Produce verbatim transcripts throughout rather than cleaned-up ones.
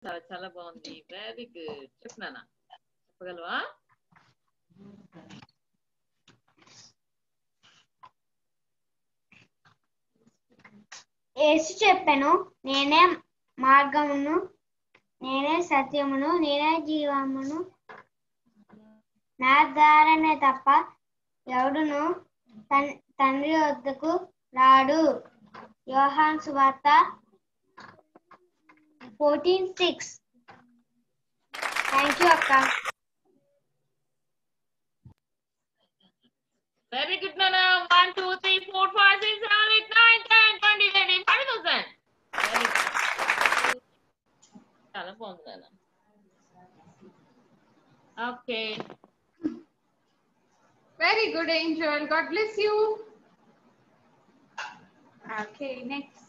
చాలా చాలా బాగుంది. Very good. చెప్పనా చెప్పగలవా? యేసు చెప్పాను, నేనే మార్గమును, నేనే సత్యమును, నేనే జీవమును, నా ద్వారానే తప్ప ఎవడును తండ్రి వద్దకు రాడు. యోహాను సువార్త ఫోర్టీన్ సిక్స్. థ్యాంక్ యూ అక్క. వెరీ గుడ్ నాన్న. One two three four five six seven eight nine ten twenty thirty five thousand. చాలా బాగుంది నాన్న. Okay. Very good, Angel. God bless you. Okay, next.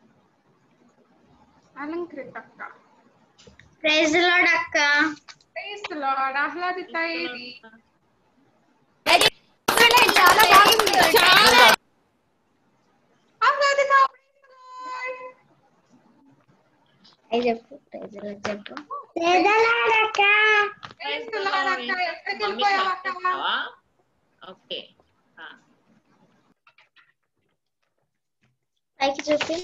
Alankrita akka. Praise the Lord akka. Praise the Lord. Ahladita edi. Very good. చాలా బాగుంది. చాలా Ahladita, praise the Lord. ఐ చెప్పు. Praise the Lord చెప్పు. Praise the Lord akka. Praise the Lord akka. ఎక్కడికి వెళ్ళిపోయావు అక్క? Okay. పైకి చూపి.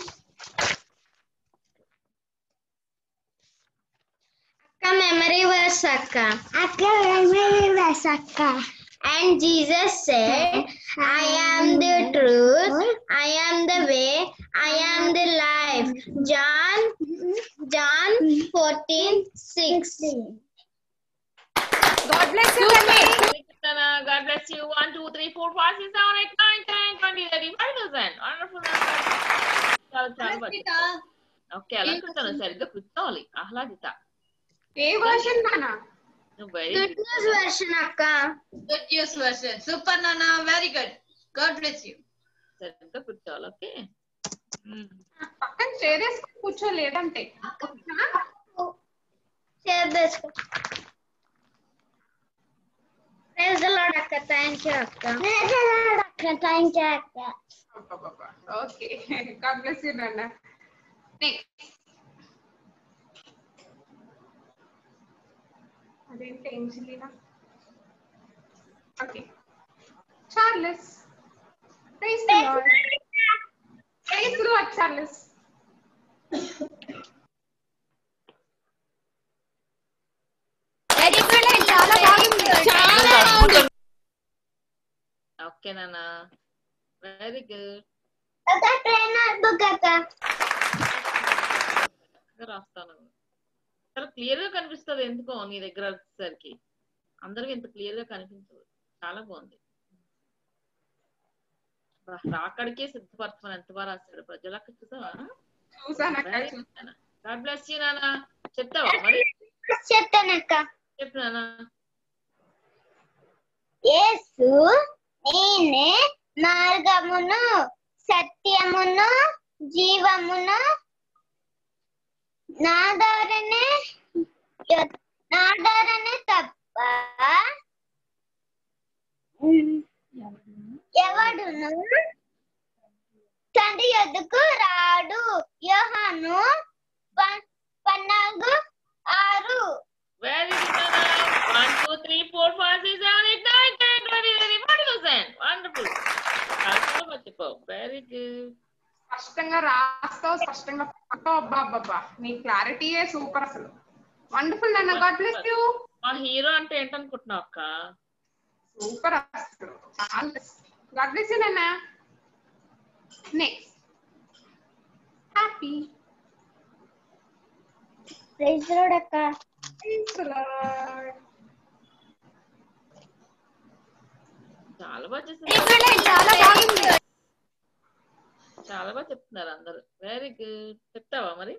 అక్క మెమరీ వర్స్ అక్క. అక్క మెమరీ వర్స్ అక్క. And Jesus said, I am the truth, I am the way, I am the life. John John fourteen six. God bless you, Nana. God bless you. one two three four five six seven eight nine ten twenty thirty five thousand. Wonderful. చాలా చాలా బాగుంది. Okay, అలా కూర్చోను. సరిగ్గా కూర్చోవాలి. ఆహ్లాదిత. ఏ version నానా? Good news version akka. Good news version. Super Nana. Very good. God bless you. సరిగ్గా కూర్చోవాలి. ఓకే. పక్కన చేరేసుకుని కూర్చోలేదంటే చేరేసుకో. Praise the Lord akka. Thank you akka. Praise the Lord akka. Thank you akka. Okay. God bless you, Nana. Next. అదేంటి ఏంజిలీనా? Okay. Charles. Praise the Lord. Praise the Lord, Charles. Very good. చాలా బాగుంది. చాలా బాగుంది. Okay నాన్న. Very good. అక్క trainer book అక్క. రాస్తాను. చాలా క్లియర్ గా కనిపిస్తుంది. ఎందుకో నీ దగ్గర వచ్చేసరికి అందరికి ఇంత క్లియర్ గా కనిపించదు. చాలా బాగుంది. రాకడికే సిద్ధపరచమని ఎంత బాగా రాశాడు. ప్రజలకు చూసావా? గాడ్ బ్లెస్ యూ నాన్న. చెప్తావా మరి? చెప్తానక్క. చెప్పు నాన్న. యేసు నేనే మార్గమును, సత్యమును, జీవమును, నా ద్వారానే నా ద్వారానే తప్ప ఎవడును తండ్రి యొద్దకు రాడు. యోహాను పద్నాలుగు ఆరు. వెరీ గుడ్ నాన్న. One two three four five six seven eight nine ten twenty thirty forty thousand. Wonderful. చాలా మర్చిపోవు. Very good. స్పష్టంగా రాస్తావు, స్పష్టంగా పక్కో. అబ్బా అబ్బా, నీ క్లారిటీయే సూపర్ అసలు. వండర్ఫుల్ నాన్న. God bless you. మా హీరో అంటే ఏంటనుకుంటున్నావు అక్క? సూపర్ అసలు. గాడ్ బ్లెస్ యూ నాన్న. Next happy. Praise the Lord అక్క. Praise the Lord. చాలా బాగా చేస్తున్నారు. చాలా బాగుంది. చాలా బాగా చెప్తున్నారు అందరు. Very good. చెప్తావా మరి?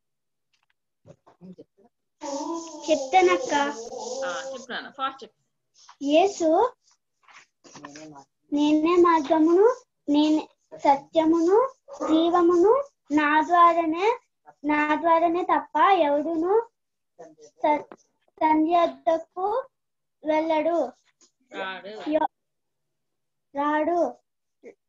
చెప్తానక్క. చెప్తాను. ఫాస్ట్ చెప్పు. యేసు నేనే మార్గమును, నేనే సత్యమును, జీవమును, నా ద్వారానే నా ద్వారానే తప్ప ఎవడును తండ్రి వద్దకు వెళ్ళడు. రాడు.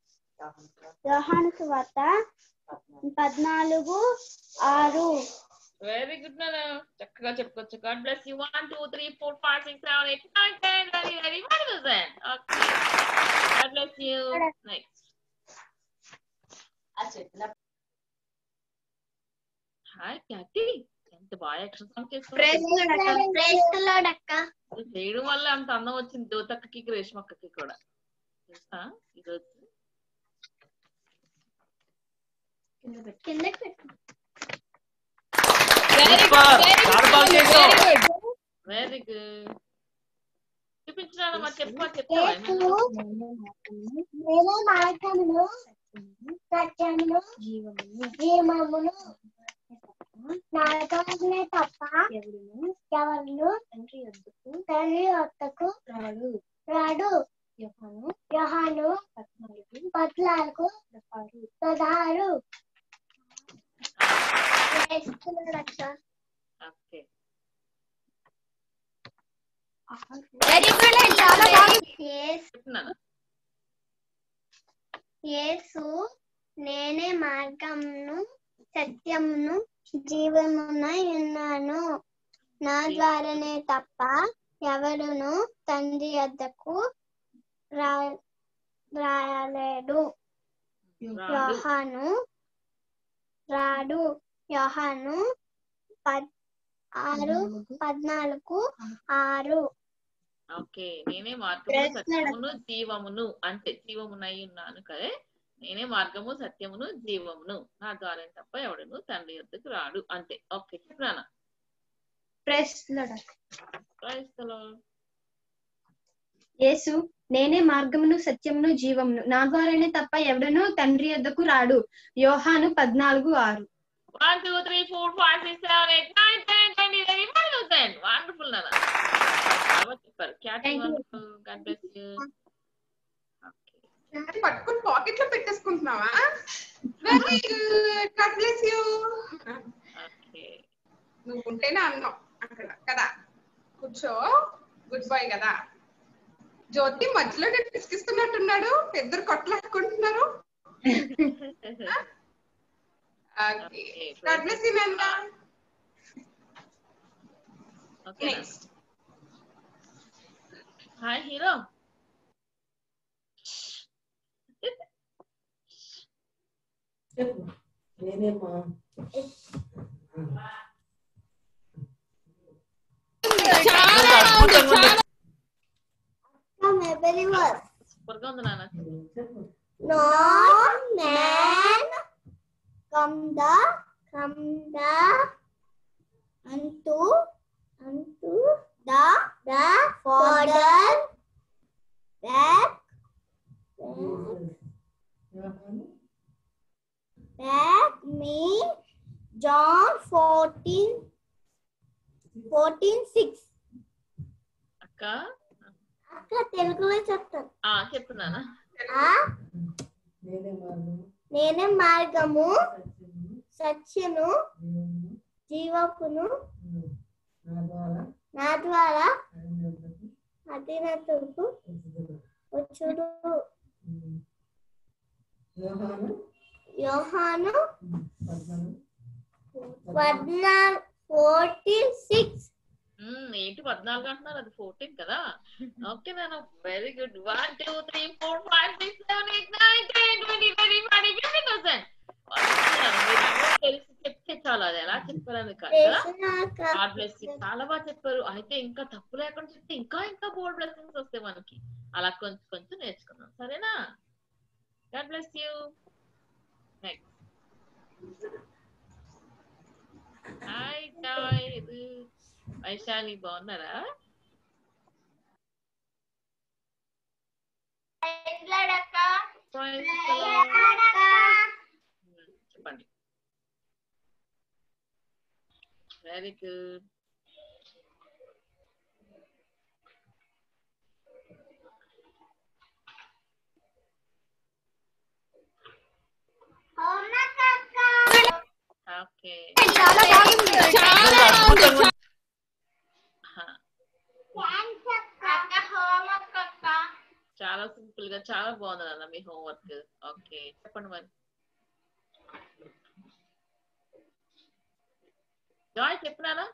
యోహాను సువార్త పద్నాలుగు ఆరు. వెరీ గుడ్ నాన్న, చక్కగా చెప్పుకోవచ్చు. God bless you. One two three four five six seven eight nine ten very very very good. Okay, God bless you. Next hi Katie, ఎంత బాగా యాక్షన్ సాంగ్ చేసుకుంటారు. చేయడం వల్ల అంత అందం వచ్చింది జ్యోతక్కకి రేష్మక్కకి కూడా తెలుసా. ఈరోజు వెరీ గుడ్. చూపించినా మరి చెప్పు చెప్తావా? నాతోనే తప్ప ఎవరు తండ్రి వద్దకు తండ్రి వద్దకు రాడు రాడు యోహాను యోహాను పద్నాలుగు పద్నాలుగు పదహారు. ఓకే, యేసు నేనే మార్గమును సత్యమును జీవమునై ఉన్నాను, నా ద్వారానే తప్ప ఎవరును తండ్రి వద్దకు రాలేడు. యోహాను రాడు యోహాను పద్ ఆరు పద్నాలుగు ఆరు. ఓకే, నేనే మార్గము సత్యమును జీవమును అంటే జీవమునై ఉన్నాను కదే. నేనే మార్గము సత్యమును జీవమును, నా ద్వారా తప్ప ఎవడును తండ్రి వద్దకు రాడు అంతే. ఓకే చెప్పానా? యేసు నేనే మార్గమును సత్యమును జీవమును, నా ద్వారానే తప్ప ఎవడును తండ్రి వద్దకు రాడు. యోహాను పద్నాలుగు ఆరు. One, two, three, four, five, six, seven, eight, nine, ten, twenty, twenty, five, ten. Wonderful, Nana. Super. Catty, wonderful. God bless you. Okay. పట్టుకుని పాకెట్ లో పెట్టేసుకుంటున్నావా? Very good. God bless you. Okay, నువ్వు ఉంటేనే అన్నావు అక్కడ కదా. కూర్చో. గుడ్ బాయ్ కదా. జ్యోతి మధ్యలో నేను పిసికిస్తున్నట్టున్నాడు. ఇద్దరు కొట్లాడుకుంటున్నారు. Okay. God bless you, Nanda. Okay. Next. Hi, Hero. Super గా ఉంది నాన్న. No man come the come the unto unto the the Father that that me. John fourteen fourteen six. అక్క అక్క తెలుగులో చెప్తాను. ఆ చెప్తున్నానా? నేనే మార్గము సత్యము జీవమును, నా ద్వారా అధీనతకు వచ్చుడు. యోహాను పద్నాలుగు ఫోర్టీన్ సిక్స్. ఏంటి పద్నాలుగు అంటున్నారు? అది ఫోర్టీన్ కదా. ఓకే నాన్న, very good. One two three four five six seven eight nine ten twenty twenty five fifty thousand. తెలిసి చెప్తే చాలు, అది ఎలా చెప్పారని కాదు. గాడ్ బ్లెస్ యూ, చాలా బాగా చెప్పారు. అయితే ఇంకా తప్పు లేకుండా చెప్తే ఇంకా ఇంకా బోల్డ్ బ్లెస్సింగ్స్ వస్తాయి మనకి. అలా కొంచెం కొంచెం నేర్చుకున్నాం, సరేనా? God bless you. Next hi Joy, Vaishali బాగున్నారా? చెప్పండి. Very good. ఓకే, చాలా సింపుల్ గా చాలా బాగుంది అన్న మీ హోంవర్క్. ఓకే చెప్పండి మరి. జాయ్ చెప్పినానా?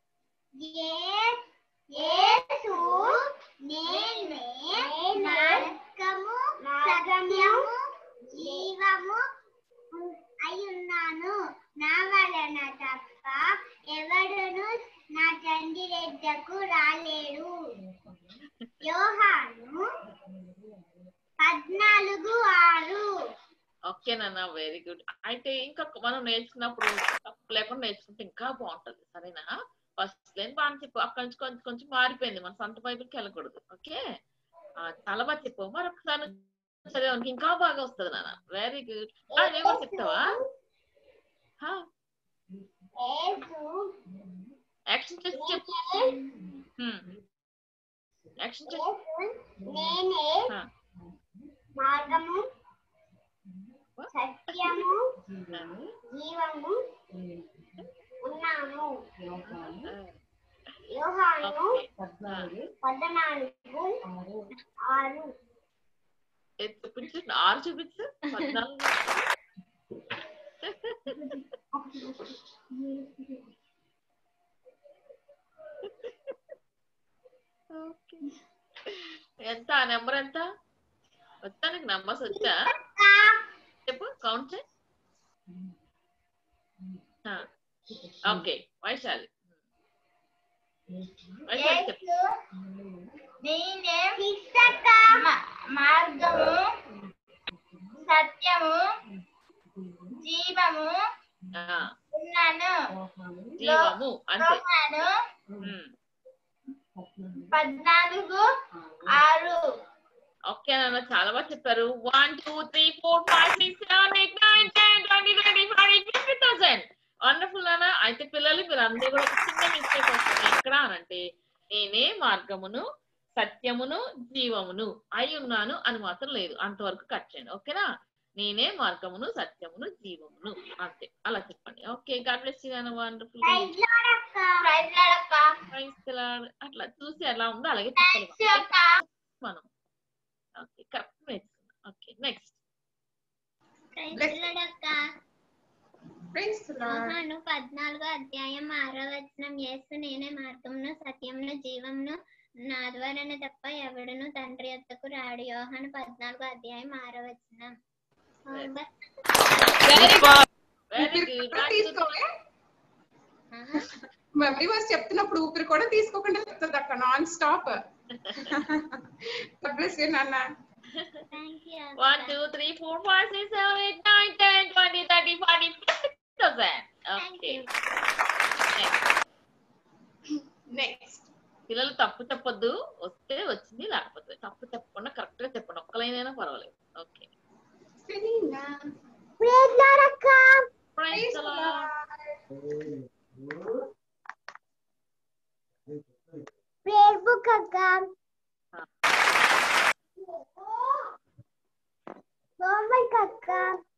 యేసు నేనే మార్గము సత్యము జీవము అయ్యున్నాను. నా వలన తప్ప ఎవడును నా తండ్రి యొద్దకు రాలేడు. యోహాను పద్నాలుగు ఆరు. ఓకే నాన్న, వెరీ గుడ్. అయితే ఇంకా మనం నేర్చుకున్నప్పుడు తప్పు లేకుండా నేర్చుకుంటే ఇంకా బాగుంటది, సరేనా? ఫస్ట్ లైన్ బాగా చెప్పు, అక్కడి నుంచి కొంచెం కొంచెం మారిపోయింది, మన సొంత బైబిల్కి వెళ్ళకూడదు. ఓకే, చాలా బాగా చెప్పు. మరొకసారి చదివానికి ఇంకా బాగా వస్తుంది నాన్న. Very good. నేను కూడా చెప్తావా? యాక్షన్ చేసి చెప్పు. యాక్షన్ చేసి. నేనే మార్గము సత్యము జీవము ఉన్నాను. యోహాను పద్నాలుగు ఆరు. చూపించు, ఆరు చూపించు. పద్నాలుగు. ఎంత నెంబర్ ఎంత వచ్చా నీకు? నెంబర్స్ వచ్చా చెప్పు, కౌంట్ చేయి. ఓకే, వైశాలి వైశాలి చెప్పు. మార్గము సత్యము జీవము ఉన్నాను. జీవము అంతే. పద్నాలుగు ఆరు. ఓకే నాన్న, చాలా బాగా చెప్పారు. One two three four five six seven eight nine ten twenty twenty five fifty thousand. Wonderful నాన్న. అయితే పిల్లలు మీరు అందరూ కూడా ఒక చిన్న మిస్టేక్ వస్తుంది. ఎక్కడ అనంటే నేనే మార్గమును సత్యమును జీవమును అయి ఉన్నాను అని మాత్రం లేదు, అంతవరకు కట్ చేయండి. ఓకేనా? నేనే మార్గమును సత్యమును జీవమును అంతే, అలా చెప్పండి. ఓకే, గాడ్ బ్లెస్ యు నాన్న. వండర్ఫుల్. అట్లా చూసి ఎలా ఉందో అలాగే చెప్పాలి మనం. ఓకే, కరెక్ట్ నేర్చుకున్నాం. Okay, next. యోహాను పద్నాలుగో అధ్యాయం ఆరో వచనం. యేసు నేనే మార్గమును సత్యమును జీవమును, నా ద్వారానే తప్ప ఎవడును తండ్రి యొద్దకు రాడు. యోహాను పద్నాలుగో అధ్యాయం ఆరో వచనం. మెమరీ వర్స్ చెప్తున్నప్పుడు ఊపిరి కూడా తీసుకోకుండా చెప్తుంది అక్క, నాన్ స్టాప్. నాన్న One, two, three, four, five, six, seven, eight, nine, ten, twenty, thirty, forty, fifty thousand. Okay. Next. పిల్లలు తప్పు చెప్పొద్దు, వస్తే వచ్చింది, లేకపోతే తప్పు చెప్పకుండా కరెక్ట్ గా చెప్పండి. ఒక్క లైన్ అయినా పర్వాలేదు. ఓకే. ఫేస్బుక్ అక్క. హోంవర్క్ అక్క.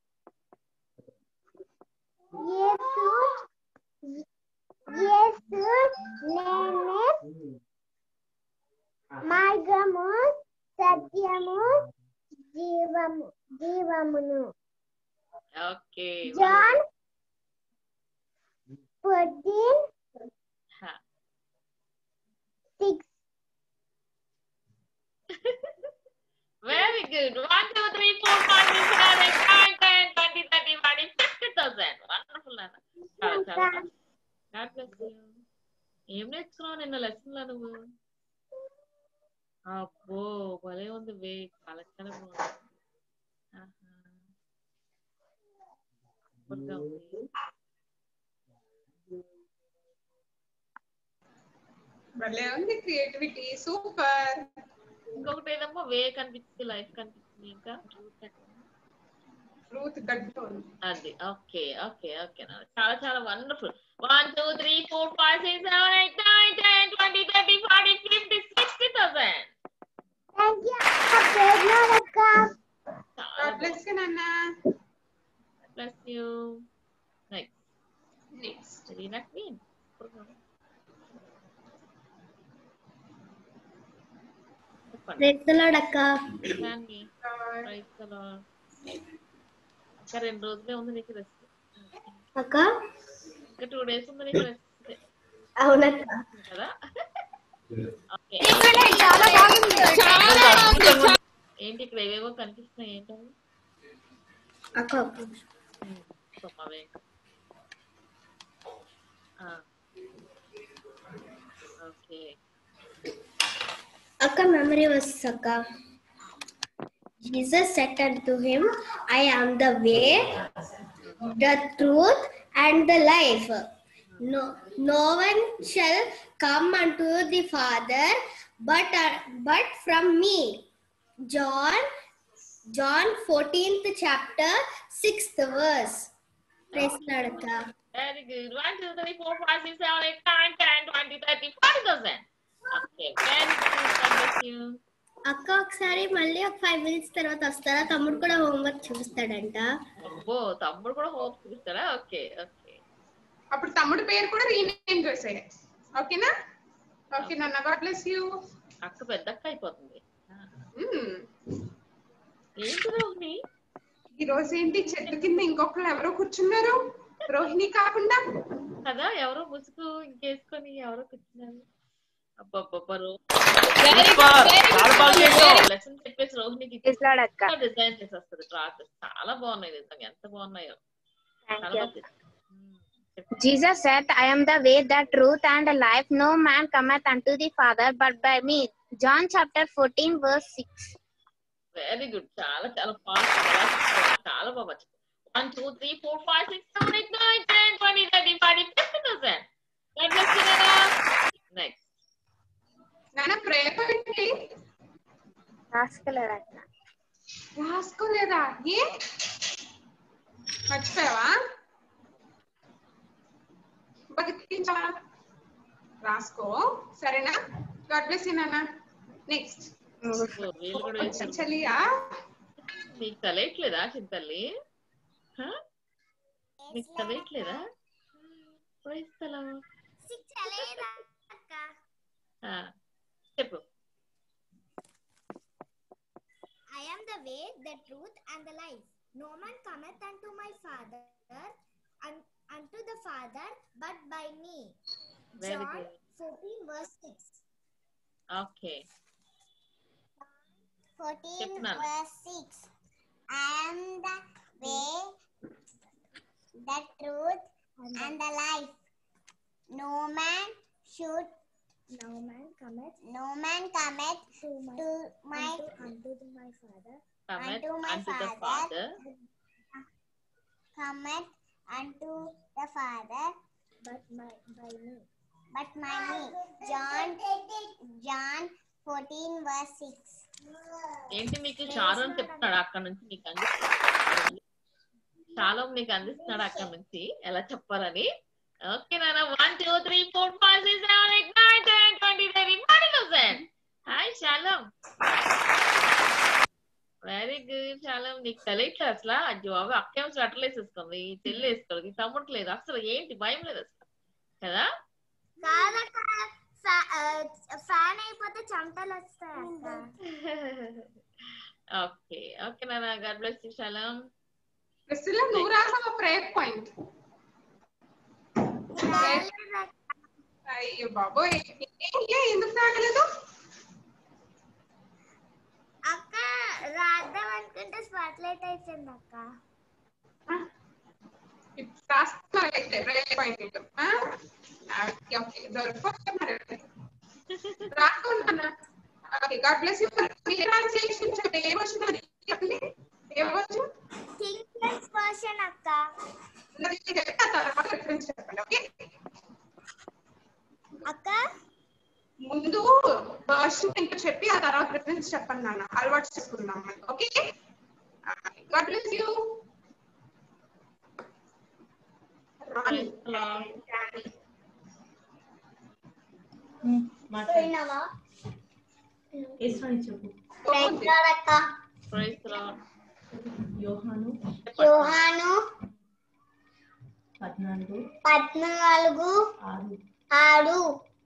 యేసు యేసు నేనే మార్గము సత్యము జీవము జీవమును. Okay. John fourteen six. Very good. One, two, three, four, five, six, seven, eight, nine, ten, twenty, thirty, forty, fifty thousand. Wonderful, Nana. చాలా చాలా. God bless you. ఏం నేర్చుకున్నావు నిన్న లెసన్ లో నువ్వు? అబ్బో భలే ఉంది వే, చాలా చాలా బాగుంది. భలే ఉంది, క్రియేటివిటీ సూపర్. ఇంకొకటి ఏదమ్మా వే కనిపించింది, లైఫ్ కనిపించింది, ఇంకా ట్రూత్ గట్టు అది. ఓకే ఓకే ఓకే చాలా చాలా wonderful. One two three four five six seven eight nine ten twenty thirty forty fifty sixty thousand. Bless you నాన్న. Bless you. Next next Reena queen. Praise the Lord అక్క. Praise the Lord. అక్క రెండు రోజులే ఉంది నీకు rest అక్క. ఇంకా two days ఉంది నీకు రెస్ట్. అవునక్క. కదా. ఓకే చాలా బాగుంది. ఏంటి ఇక్కడ ఏవేవో కనిపిస్తున్నాయి ఏంటో అక్క అవే. ఓకే అక్క మెమరీ వర్స్ అక్క. Jesus said unto him, I am the way, the truth, and the life. No, no one shall come unto the Father but uh, but from me. John, John fourteenth chapter, sixth verse. Praise the Lord, akka. Very good. one, two, three, four, five, six, seven, eight, nine, ten, twenty, thirty, forty thousand. Okay, very good. God bless you. అక్క ఒకసారి మళ్ళీ ఒక five minutes తర్వాత వస్తారా? తమ్ముడు కూడా homework చూపిస్తాడంట. అబ్బో తమ్ముడు కూడా హోంవర్క్ చూపిస్తాడా? Okay okay. అప్పుడు తమ్ముడు పేరు కూడా రీనేమ్ చేసేయ్. ఓకేనా? ఓకే నాన్న, గాడ్ బ్లెస్ యూ. అక్క పెద్దక్క అయిపోతుంది. ఏంటి రోహిణి ఈ రోజు ఏంటి చెట్టు కింద ఇంకొకరు ఎవరో కూర్చున్నారు రోహిణి కాకుండా కదా? ఎవరో ముసుగు ఇంకేసుకొని ఎవరో కూర్చున్నారు. లెసన్ చెప్పేసి రోహిణికి డిజైన్ చేసి వస్తుంది క్లాసెస్. చాలా బాగున్నాయి నిజంగా, ఎంత బాగున్నాయో. Jesus said, I am the way, the truth, and the life. No man cometh unto the Father but by me. John chapter fourteen verse six. Very good. చాలా చాలా ఫాస్ట్, చాలా బాగా. One two three four five six seven eight nine ten twenty thirty forty fifty thousand. Next నాన్న prayer ఏంటి? రాసుకోలేదా? రాసుకోలేదా? ఏ మర్చిపోయావా? బతికించావా? రాసుకో సరేనా? గాడ్ బ్లెస్ యు నాన్న. నెక్స్ట్ చలియా? నీకు తెలియట్లేదా చింతల్లి? నీకు తెలియట్లేదా? చెప్పు. I am the way, the truth, and the life. No man cometh unto my Father, un- unto the Father, but by me. Very John good. fourteen verse six. Okay. fourteen Chepna. verse six. I am the way, the truth, and the life. No man should No man cometh. No man cometh to my, to my unto, unto my Father. Cometh unto my unto Father. the Father. Cometh unto the Father. But my by me. But my me. John John fourteen verse six. ఏంటి మీకు చారు అని చెప్తున్నాడు అక్కడ నుంచి? నీకు అందిస్తున్నాడు చాలా, నీకు అందిస్తున్నాడు అక్కడ నుంచి ఎలా చెప్పాలని. ఓకే నాన్న. One two three four five six seven eight nine ten twenty thirty forty thousand. Hi Shalom. Very good Shalom. నీకు తెలియట్లే అసలు. అయ్యో అవి అక్కేమో స్వెటర్లు వేసేసుకుంది, చెల్లి వేసుకోలేదు, తమ్ముడు లేదు, అసలు ఏంటి భయం లేదు అసలు కదా? ఫ్యాన్ అయిపోతే చెమటలు వస్తాయి. ఓకే ఓకే నాన్న. God bless you Shalom. Priscilla నువ్వు రాసావా ప్రేయర్ పాయింట్? అయ్యో బాబోయ్, ఎందుకు రాగలేదు? అక్క రాద్దాం అనుకుంటే స్పాట్లైట్ అయిపోయింది అక్క. రాస్తున్నారైతే ప్రేయర్ పాయింట్ రాసుకున్నా. God bless you. ఏ ట్రాన్స్లేషన్ చెప్పండి? ఏ వర్షన్ అది చెప్పండి. ఏ వర్షన్? కింగ్ జేమ్స్ వర్షన్ అక్క. చెప్పండి. ఓకే అక్క ముందు వర్షన్ ఇంకా చెప్పి ఆ తర్వాత రిఫరెన్స్ చెప్పండి నాన్న. అలవాటు చేసుకుందాం. Okay God bless you. Yohanu పద్నాలుగు ఆరు.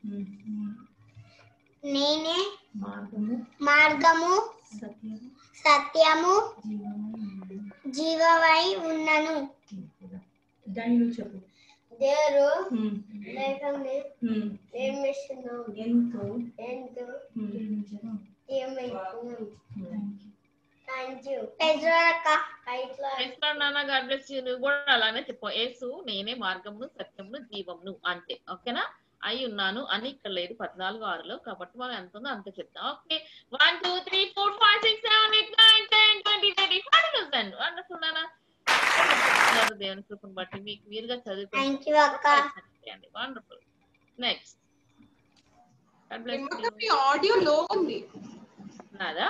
నేనే మార్గము సత్యము జీవమై ఉన్నను. దేరు హ్మ్. లేఖని హ్మ్. నిర్మిస్తున్నాం ఎంతో ఎంతో ప్రేమించను. ఏమైతున్నాం. Thank you. Thank you. ఎజ్రాక ఐట్లా Praise the Lord, నాన్న గాడ్ బ్లెస్ యూ. నువ్వు కూడా అలానే చెప్పు. యేసు నేనే మార్గమును సత్యమును జీవమును అంటే ఓకేనా. అయి ఉన్నాను అని ఇక్కడ లేదు పద్నాలుగు ఆరులో, కాబట్టి మనం ఎంత ఉందో అంత చెప్తాం. Okay, one two three four five six seven eight nine ten twenty thirty forty thousand wonderful నాన్న. దేవుని కృపను బట్టి మీకు వీలుగా థ్యాంక్ యూ అక్క. చదువుకోండి. వండర్ఫుల్. నెక్స్ట్ గాడ్ బ్లెస్ నిమ్మక యూ. మీ ఆడియో లో ఉంది. నాదా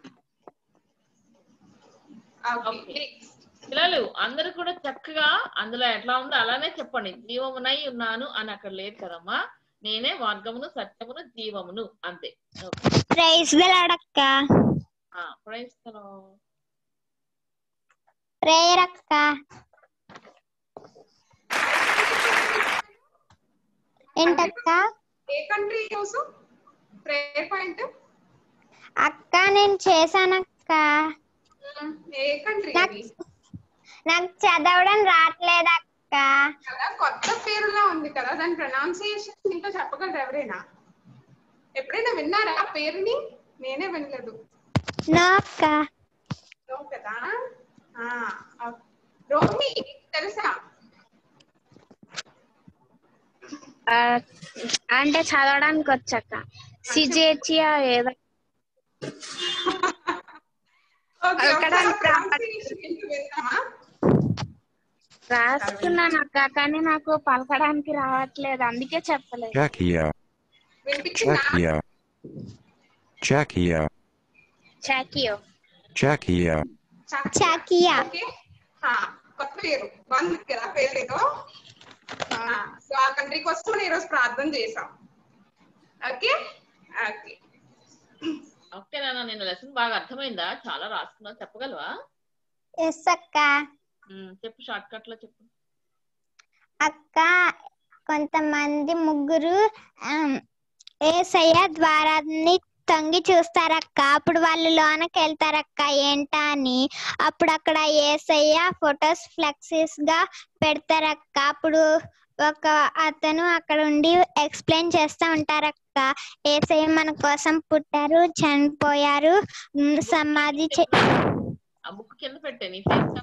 ఓకే ఓకే. పిల్లలు అందరూ కూడా చక్కగా అందులో ఎట్లా ఉందో అలానే చెప్పండి. జీవమునై ఉన్నాను అని అక్కడ లేదు కదమ్మా. నేనే మార్గమును సత్యమును జీవమును అంతే. ప్రైజ్ ది లార్డ్ అక్క. Praise the Lord. ప్రేయర్ అక్క. ఏంటక్క? ఏ కంట్రీ యూస్ ప్రేయర్ పాయింట్? అక్క నేను చేశానక్క. ఏ కంట్రీ అది? నాకు చదవడం రావట్లేదు అక్క. కదా కొత్త పేరులా ఉంది కదా, దాని ప్రొనౌన్సియేషన్ ఇంకా చెప్పగలరు ఎవరైనా? ఎప్పుడైనా విన్నారా ఆ పేరుని? నేనే వినలేదు. నో అక్క. నో కదా. రోమి తెలుసా? అంటే చదవడానికి వచ్చాక సిజేచియా ఏదో రాసుకున్నాను అక్క, కానీ నాకు పలకడానికి రావట్లేదు, అందుకే చెప్పలేదు. Czechia. వినిపించిందా? Czechia. Czechia. చాకియో Czechia. చాకియా. ఓకే, కొత్త పేరు బాగుంది కదా పేరు ఏదో. సో ఆ కంట్రీ కోసం మనం ఈరోజు ప్రార్థన చేసాం. ఓకే ఓకే ఓకే నాన్న, నేను లెసన్ బాగా అర్థమైందా? చాలా రాసుకున్నా, చెప్పగలవా? ఎస్ అక్క. ఉమ్, చెప్పు, షార్ట్ కట్ లో చెప్పు. అక్క కొంతమంది ముగ్గురు ఏసయ్య ద్వారాన్ని తొంగి చూస్తారక్క. అప్పుడు వాళ్ళు లోనకి వెళ్తారక్క ఏంటా అని. అప్పుడు అక్కడ ఏసయ్య ఫొటోస్ ఫ్లెక్సీస్ గా పెడతారక్క. అప్పుడు ఒక అతను అక్కడ ఉండి ఎక్స్ప్లెయిన్ చేస్తా ఉంటారక్క. ఏసయ్య మన కోసం పుట్టారు, చనిపోయారు, ఉమ్, సమాధి చే ఆ బుక్ కింద పెట్టే నీ ఫేస్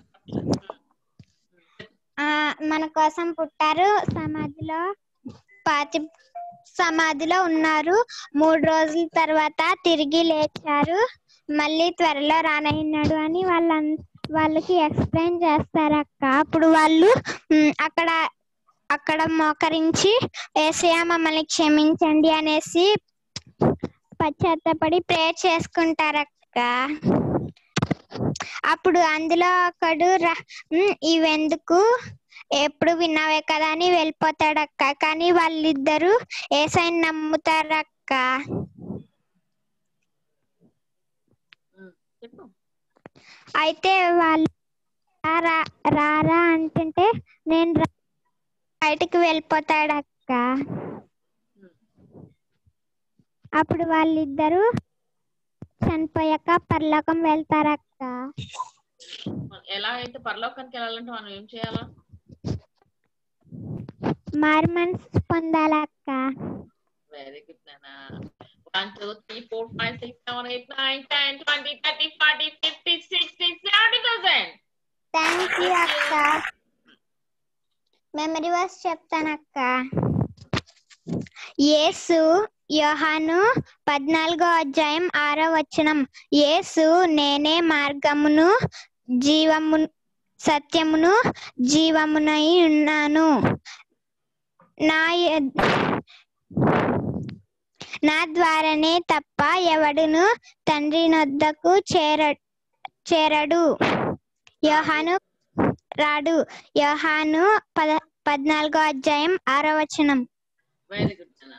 ఆ మన కోసం పుట్టారు, సమాధిలో పాతి సమాధిలో ఉన్నారు, మూడు రోజుల తర్వాత తిరిగి లేచారు, మళ్ళీ త్వరలో రానయ్యాడు అని వాళ్ళ వాళ్ళకి ఎక్స్ప్లెయిన్ చేస్తారక్క. అప్పుడు వాళ్ళు అక్కడ అక్కడ మోకరించి యేసయ్య మమ్మల్ని క్షమించండి అనేసి పశ్చాత్తపడి ప్రేయర్ చేసుకుంటారక్క. అప్పుడు అందులో ఒకడు ఇవెందుకు ఎప్పుడు విన్నావే కదా అని వెళ్ళిపోతాడక్క. కానీ వాళ్ళిద్దరు యేసయ్యని నమ్ముతారక్క. అయితే వాళ్ళు రారా అంటుంటే నేను బయటికి వెళ్ళిపోతాడక్క. అప్పుడు వాళ్ళిద్దరు చనిపోయాక పరలోకం వెళ్తారక్క. ఎలా అయితే పరలోకానికి వెళ్ళాలంటే మనం ఏం చేయాలా? మారు మనసు పొందాలక్క. వెరీ గుడ్ నానా. One two three four five six seven eight nine ten twenty thirty forty fifty sixty seventy thousand. Thank you అక్క. మెమరీ వర్స్ చెప్తానక్క. యేసు యోహాను పద్నాలుగో అధ్యాయం ఆరో వచనం. యేసు నేనే మార్గమును జీవము సత్యమును జీవమునై ఉన్నాను. నా నా ద్వారానే తప్ప ఎవడును తండ్రి నొద్దకు చేర చేరడు యోహాను రాడు. యోహాను పద పద్నాలుగో అధ్యాయం ఆరో వచనం. వెరీ గుడ్ నానా.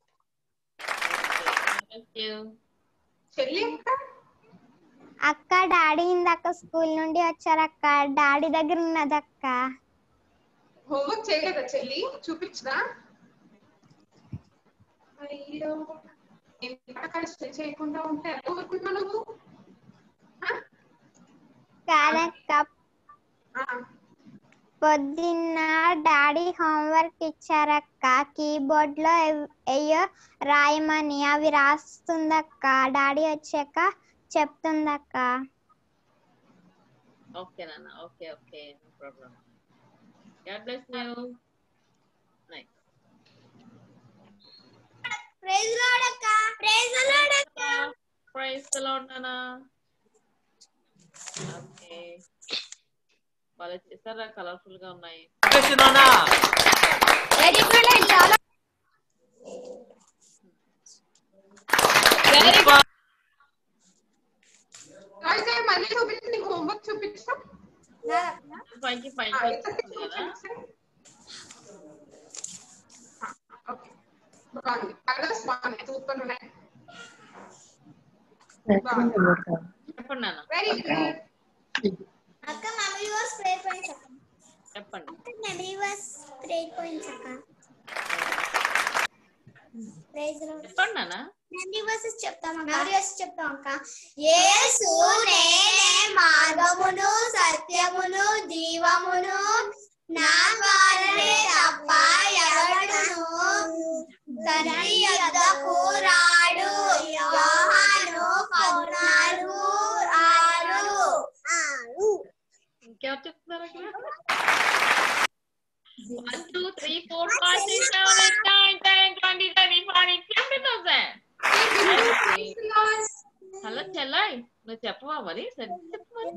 చెల్లి అక్క డాడీ ఇందాక స్కూల్ నుండి వచ్చారక్క. డాడీ దగ్గర ఉన్నదక్క. హోంవర్క్ చేయలేదా చెల్లి? చూపించదా? అయ్యో, చేయకుండా ఉంటే ఎలా ఊరుకుంటున్నావు నువ్వు? కాదక్క పొద్దున్న డాడీ హోంవర్క్ ఇచ్చారక్క, కీబోర్డ్ లో అయ్యో రాయమని. అవి రాస్తుందక్క, డాడీ వచ్చాక చెప్తుందక్క. ఓకే నాన్న, okay okay, no problem. God bless you. Nice. Praise Lord అక్క. ప్రైజ్ లార్డ్ అక్క. ప్రైజ్ ది లార్డ్ నాన్న. ఓకే, వాళ్ళు చేస్తారా, కలర్ఫుల్ గా ఉన్నాయి. అయితే మళ్ళీ చూపించి నీకు హోంవర్క్ చూపించు. పైకి పైకి వచ్చింది కదా. ఓకే, బాగుంది. కలర్స్ బాగున్నాయి, సూపర్ ఉన్నాయి. చెప్పండి నాన్న. వెరీ గుడ్ అక్క. మెమరీ వర్స్ ప్రేయర్ పాయింట్స్ అక్క. చెప్పండి. మెమరీ వర్స్ ప్రేయర్ పాయింట్స్ అక్క. Praise Lord. చెప్పండి నాన్న. మెమరీ వర్సెస్ చెప్తాం అక్క. మెమరీ వర్స్ చెప్తాం అక్క. యేసు నేనే మార్గమును సత్యమును జీవమును, నా ద్వారానే తప్ప ఎవడును తండ్రి యొద్దకు రాడు. యోహాను పద్నాలుగు ఆరు. ఇంకెవరు చెప్తున్నారు అక్కడ? One two three four five six seven eight nine ten twenty thirty forty fifty thousand. Hello చెల్లాయ్, నువ్వు చెప్పవా మరి? సరే చెప్పు మరి.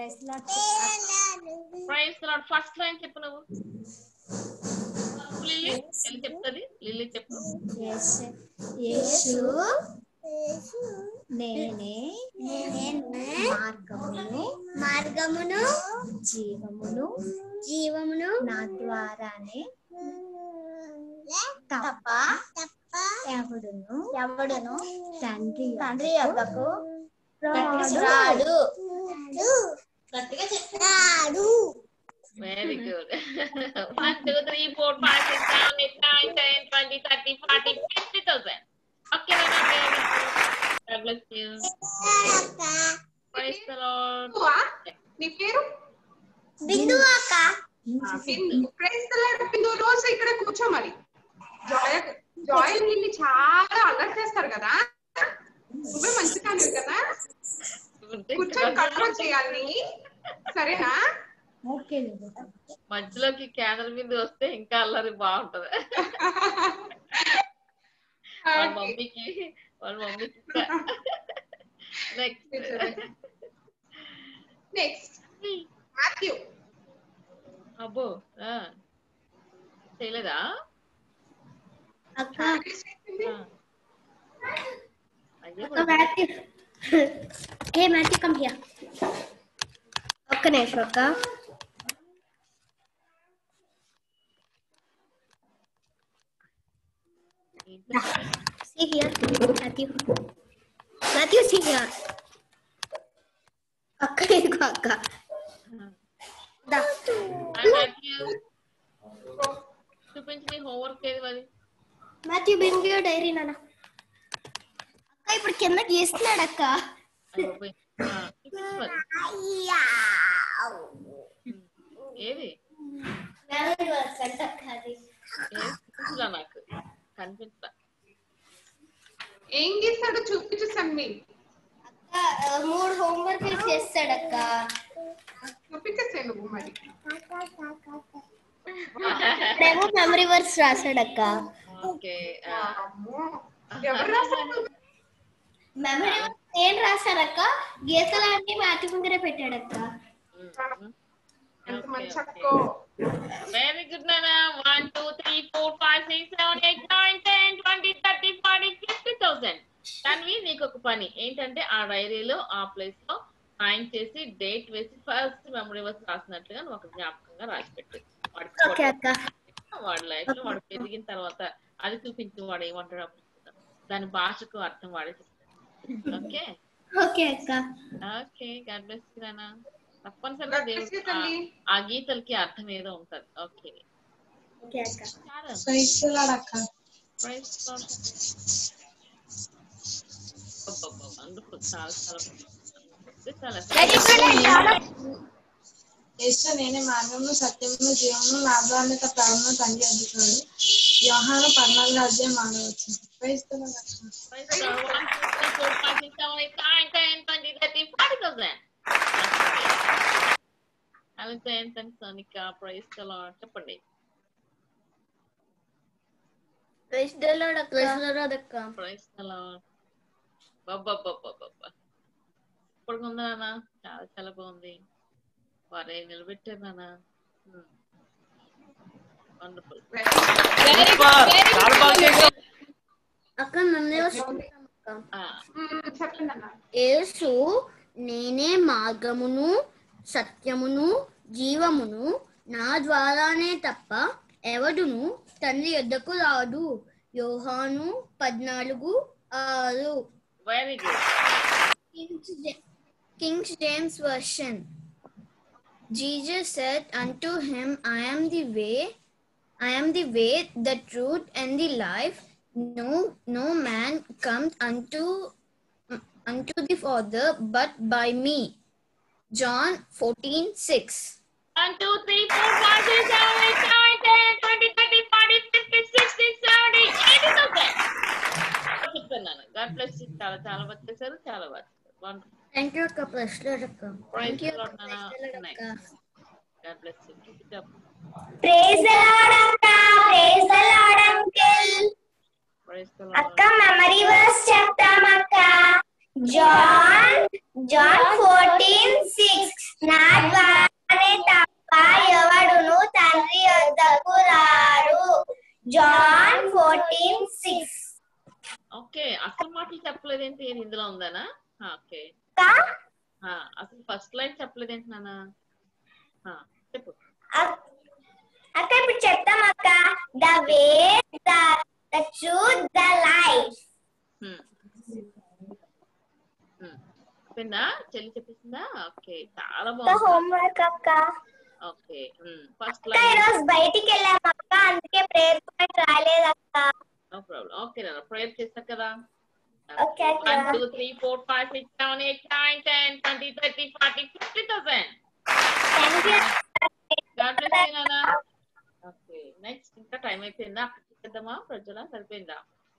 Praise the Lord. First line చెప్పు నువ్వు. లిల్లీ చెప్తుంది. లిల్లీ చెప్పు. యేసు నేనే మార్గమును మార్గమును జీవమును జీవమును, నా ద్వారానే తప్ప ఎవడును ఎవడును తండ్రి తండ్రి యొద్దకు రాడు. గట్టిగా చెప్పాడు. Very good. One two three four five six seven eight nine ten twenty thirty forty fifty thousand. Okay God bless you. Praise the Lord. నీ పేరు బిందు అక్క. Bindu. Praise the Lord Bindu. రోజు ఇక్కడ కూర్చో మరి. జాయ్ జాయ్ నిన్ను చాలా అలర్ట్ చేస్తారు కదా. నువ్వే మంచి కానివి కదా. కూర్చొని కంట్రోల్ చేయాలి, సరేనా? మధ్యలోకి క్యానల్ మీద వస్తే ఇంకా అల్లరి బాగుంటది. వాళ్ళ మమ్మీకి వాళ్ళ మమ్మీకి నెక్స్ట్ నెక్స్ట్ మాథ్యూ. అబ్బో చేయలేదా అక్క? అయ్యో మాథ్యూ. ఏ మాథ్యూ కమ్ హియర్. ఒక్క నిమిషం అక్క. See here, Matthew. Matthew, see here. Akka, isko akka. Da. చూపించి నీ హోంవర్క్ ఏది మరి? Matthew, bring your diary, Nana. అక్క ఇప్పుడు కింద గీస్తున్నాడు అక్క. ఏది నాకు కనిపించా. ఏం చేస్తాడో చూపించు సమ్మి. అక్క మూడు హోంవర్క్ చేస్తాడు అక్క. చూపించేసే నువ్వు మరి. ఏమో మెమరీ వర్స్ రాశాడక్క. ఓకే, ఎవరు రాశారు? మెమరీ వర్స్ నేను రాశాడక్క. గీతలన్నీ మాటి ముందరే పెట్టాడక్క. ఎంత మంచి అక్కో. వెరీ గుడ్ నానా. One two three four five six seven eight nine ten twenty thirty forty fifty thousand. కానీ నీకు ఒక పని ఏంటంటే ఆ డైరీలో ఆ ప్లేస్ లో సైన్ చేసి డేట్ వేసి ఫస్ట్ మెమరీ వర్స్ రాసినట్లుగా నువ్వు ఒక జ్ఞాపకంగా రాసి పెట్టు. వాడి లైఫ్ లో వాడు పెరిగిన తర్వాత అది చూపించు, వాడు ఏమంటాడు అప్పుడు దాని భాషకు అర్థం వాడే చెప్తాడు. ఓకే ఓకే అక్క. ఓకే, గాడ్ బ్లెస్ యు నానా. తప్పనిసరిగా దేవుడు ఆ గీతలకి అర్థం ఏదో ఉంటది. ఓకే ఓకే అక్క. ప్రైజ్ ది లార్డ్ అక్క. Praise the Lord. చాలా చాలా చాలా యేసు నేనే మార్గమును సత్యమును జీవమును నా ద్వారా తప్ప ఎవరునూ తండ్రి వద్దకు రాడు. యోహాను పద్నాలుగు అధ్యాయం ఆరో వచనం. ప్రైజ్ ది లార్డ్ అక్క. Praise the Lord. one, two, three, four, five, six, seven, eight, nine, ten, twenty, thirty, forty thousand. Alexander and Sonika, praise the Lord. చెప్పండి. ప్రైజ్ ది లార్డ్ అక్క. ప్రైజ్ ది లార్డ్ అక్క. Praise the Lord. బాబా ఇప్పుడు ఉందా నాన్న? చాలా చాలా బాగుంది. వారే నిలబెట్టారు నాన్న. వండర్ఫుల్. అక్క నన్ను యేసు నేనే మార్గమును సత్యమును జీవమును నా ద్వారానే తప్ప ఎవడును తండ్రి యొద్దకు రాడు. యోహాను పద్నాలుగు ఆరు. Very good. King James version. Jesus said unto him, I am the way, I am the way, the truth, and the life. No, no man comes unto unto the Father but by me. John fourteen six. one, two, three, four, five, six, seven, eight, nine, ten, twenty, thirty, forty, fifty, sixty, seventy, eighty thousand. చెప్తున్నాను. God bless you. చాలా చాలా బాగా చేశారు. చాలా బాగా చేశారు. Thank you, Akka. Praise the Lord, Akka. Praise Thank you, the Lord, Akka. Nana. Praise the Lord, Akka. God bless you. Keep it up. Praise the Lord, Akka. Praise the Lord, Uncle. Praise the Lord. Akka, memory verse చెప్తాం అక్క. John John fourteen six. నా ద్వారానే తప్ప ఎవడును తండ్రి యొద్దకు రాడు. John fourteen six. Okay, అసలు మాటలు చెప్పలేదేంటి? ఇందులో ఉందానా? ఓకే, అసలు ఫస్ట్ లైన్ చెప్పలేదేంటి నాన్న? చెప్పు అక్క. ఇప్పుడు చెప్తాం అక్క. The way, the the truth, the life. చెప్పిందా? చెల్లి చెప్పేసిందా? ఓకే, చాలా బాగుంది. హోంవర్క్ అక్క. ఓకే, ఫస్ట్ ఈ రోజు బయటికి వెళ్ళాం అక్క, అందుకే ప్రేయర్ పాయింట్ రాలేదు అక్క. No problem. ఓకే నాన్న, ప్రేయర్ చేస్తా కదా. ఓకే అక్క. one, two, three, four, five, six, seven, eight, nine, ten, twenty, thirty, forty, fifty thousand. Thank you. God bless you, Nana. Okay, next ఇంకా టైం అయిపోయిందా? చేద్దామా? ప్రజల సరిపోయిందా?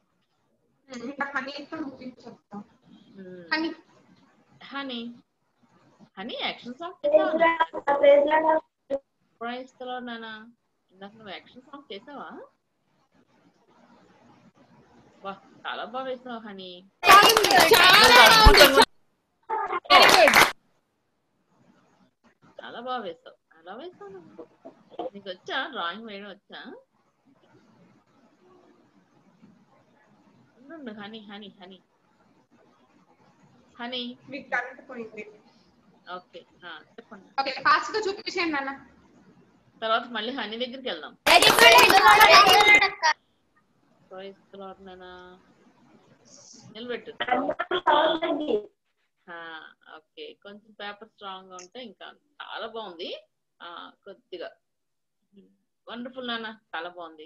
హనీ హనీ యాక్షన్ సాంగ్ చేసావా? ప్రైజ్ ది లార్డ్ నాన్న. ఇందాక నువ్వు action song చేసావా? వా, చాలా బాగా వేసావు హనీ. చాలా బాగా వేసావు. అలా వేసావు నువ్వు. నీకు వచ్చా డ్రాయింగ్ వేయడం? వచ్చా? ఉండు హనీ హనీ హనీ హనీ మీకు కరెంట్ పోయింది. ఓకే, చెప్పండి. ఓకే, ఫాస్ట్ గా చూపించండి నాన్న. తర్వాత మళ్ళీ హనీ దగ్గరికి వెళ్దాం. ప్రైజ్ ది లార్డ్ నాన్న. నిలబెట్టు. ఓకే, కొంచెం పేపర్ స్ట్రాంగ్ గా ఉంటే ఇంకా చాలా బాగుంది. కొద్దిగా వండర్ఫుల్ నాన్న, చాలా బాగుంది.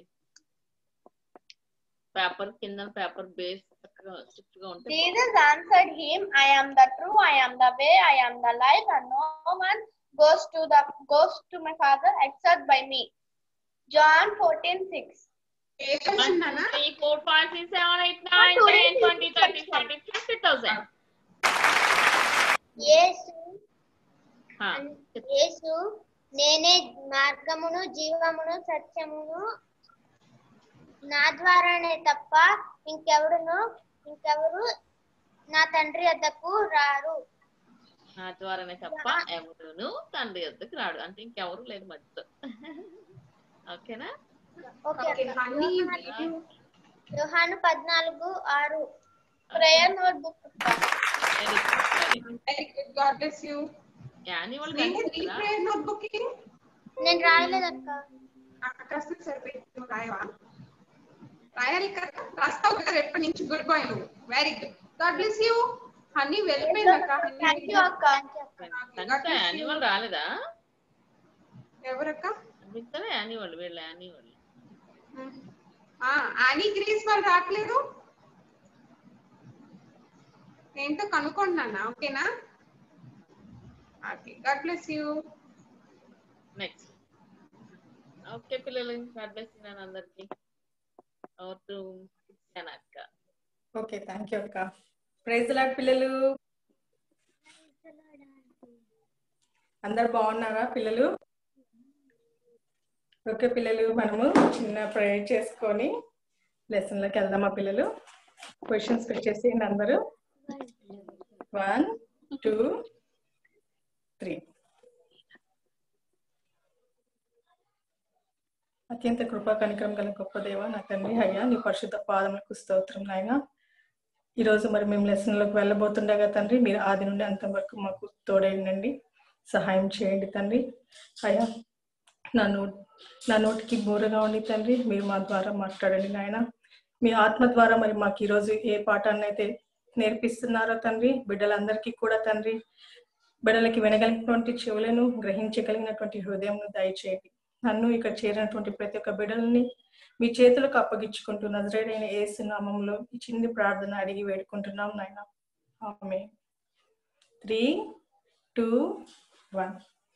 పేపర్ కింద పేపర్ బేస్ చక్కగా స్ట్రిక్ట్ గా ఉంటుంది. Jesus answered him, I am the true, I am the way, I am the life, and no man goes to the goes to my Father except by me. John fourteen six. one, two, three, four, five, six, seven, eight, nine, ten, twenty, thirty, forty, fifty thousand. యేసు హా, యేసు నేనే మార్గమును జీవమును సత్యమును, నా ద్వారానే తప్ప ఇంకెవడును ఇంకెవరు నా తండ్రి వద్దకు రారు. నా ద్వారానే తప్ప ఎవరును తండ్రి వద్దకు రాడు అంటే ఇంకెవరు లేదు మధ్యలో. ఓకేనా? యోహాను పద్నాలుగు ఆరు. Prayer note book. నేను రాయలేదక్క. రాయాలి కదా, రాస్తావు కదా ఎప్పటి నుంచి. గుడ్ బాయ్ నువ్వు. Very good. God bless you. Honey వెళ్ళిపోయిందక్క. యాన్యువల్ రాలేదా? ఎవరక్క? యాన్యువల్ వీళ్ళ యాన్యువల్ ఆనీ గ్రీస్ వాళ్ళు రావట్లేదు. ఏంటో కనుక్కోండి నాన్న. ఓకేనా? Okay, God bless you. Next. Okay పిల్లలు, గాడ్ బ్లెస్ యు నాన్న అందరికి. ఓవర్ టు అక్క. ఓకే, థ్యాంక్ యూ అక్క. ప్రైజ్ ది లార్డ్ పిల్లలు. అందరు బాగున్నారా పిల్లలు? ఓకే పిల్లలు, మనము చిన్న ప్రేయర్ చేసుకొని లెసన్ లోకి వెళ్దామా పిల్లలు? క్వశ్చన్స్ పెట్టేసేయండి అందరూ. One two three. అత్యంత కృపా కనికరం గల గొప్ప దేవ నా తండ్రి, అయ్యా నీ పరిశుద్ధ పాదములకు స్తోత్రం నాయన. ఈరోజు మరి మేము లెసన్ లోకి వెళ్ళబోతుండగా తండ్రి, మీరు ఆది నుండి అంతం వరకు మాకు తోడైండండి, సహాయం చేయండి తండ్రి. అయ్యా నా నోట్ నా నోటికి బోరగా ఉండి తండ్రి, మీరు మా ద్వారా మాట్లాడండి నాయన. మీ ఆత్మ ద్వారా మరి మాకు ఈరోజు ఏ పాఠాన్ని అయితే నేర్పిస్తున్నారో తండ్రి, బిడ్డలందరికీ కూడా తండ్రి, బిడ్డలకి వినగలిగినటువంటి చెవులను, గ్రహించగలిగినటువంటి హృదయం దయచేయండి. నన్ను ఇక్కడ చేరినటువంటి ప్రతి ఒక్క బిడ్డల్ని మీ చేతులకు అప్పగించుకుంటూ నజరేయుడైన యేసు నామములో ఈ చిన్ని ప్రార్థన అడిగి వేడుకుంటున్నాం నాయన. Amen. Three two one.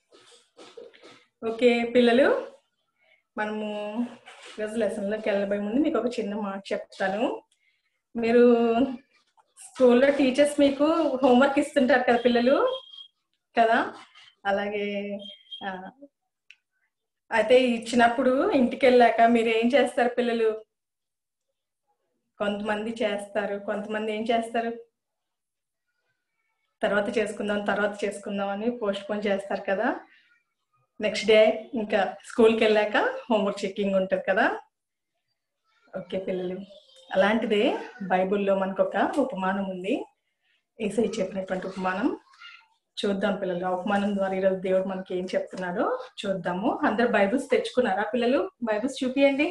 Okay పిల్లలు, మనము ఈరోజు లెసన్లోకి వెళ్ళబోయే ముందు మీకు ఒక చిన్న మాట చెప్తాను. మీరు స్కూల్లో టీచర్స్ మీకు హోంవర్క్ ఇస్తుంటారు కదా పిల్లలు కదా, అలాగే అయితే ఇచ్చినప్పుడు ఇంటికి వెళ్ళాక మీరు ఏం చేస్తారు పిల్లలు? కొంతమంది చేస్తారు, కొంతమంది ఏం చేస్తారు, తర్వాత చేసుకుందాం తర్వాత చేసుకుందాం అని పోస్ట్ పోన్ చేస్తారు కదా. నెక్స్ట్ డే ఇంకా స్కూల్కి వెళ్ళాక హోంవర్క్ చెక్కింగ్ ఉంటుంది కదా. ఓకే పిల్లలు, అలాంటిదే బైబుల్లో మనకు ఒక ఉపమానం ఉంది. యేసయ్య చెప్పినటువంటి ఉపమానం చూద్దాం పిల్లలు. ఆ ఉపమానం ద్వారా ఈరోజు దేవుడు మనకి ఏం చెప్తున్నాడో చూద్దాము. అందరు బైబుల్స్ తెచ్చుకున్నారా పిల్లలు? బైబుల్స్ చూపియండి.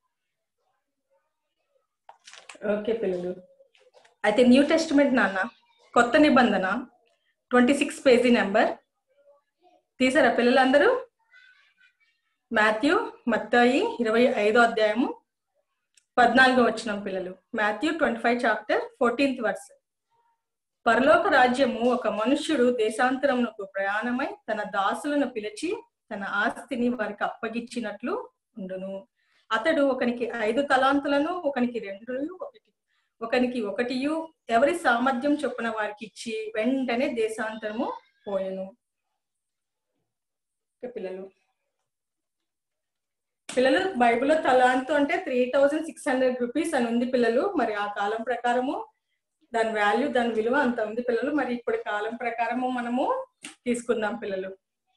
ఓకే పిల్లలు, అయితే న్యూ టెస్టిమెంట్ నాన్న కొత్త నిబంధన ట్వంటీ సిక్స్ పేజీ నెంబర్ తీసారా పిల్లలందరూ? మాథ్యూ మత్తాయి ఇరవై ఐదో అధ్యాయము పద్నాలుగో వచనం పిల్లలు. Matthew twenty five chapter fourteenth verse. పరలోక రాజ్యము ఒక మనుష్యుడు దేశాంతరమునకు ప్రయాణమై తన దాసులను పిలిచి తన ఆస్తిని వారికి అప్పగించినట్లు ఉండును. అతడు ఒకనికి ఐదు తలాంతులను, ఒకనికి రెండు, ఒకటి ఒకనికి ఒకటియు ఎవరి సామర్థ్యం చొప్పున వారికి ఇచ్చి వెంటనే దేశాంతరము పోయెను. పిల్లలు పిల్లలు బైబిల్లో తలాంతు అంటే three thousand six hundred rupees అని ఉంది పిల్లలు. మరి ఆ కాలం ప్రకారము దాని వాల్యూ, దాని విలువ అంత ఉంది పిల్లలు. మరి ఇప్పటి కాలం ప్రకారము మనము తీసుకుందాం పిల్లలు.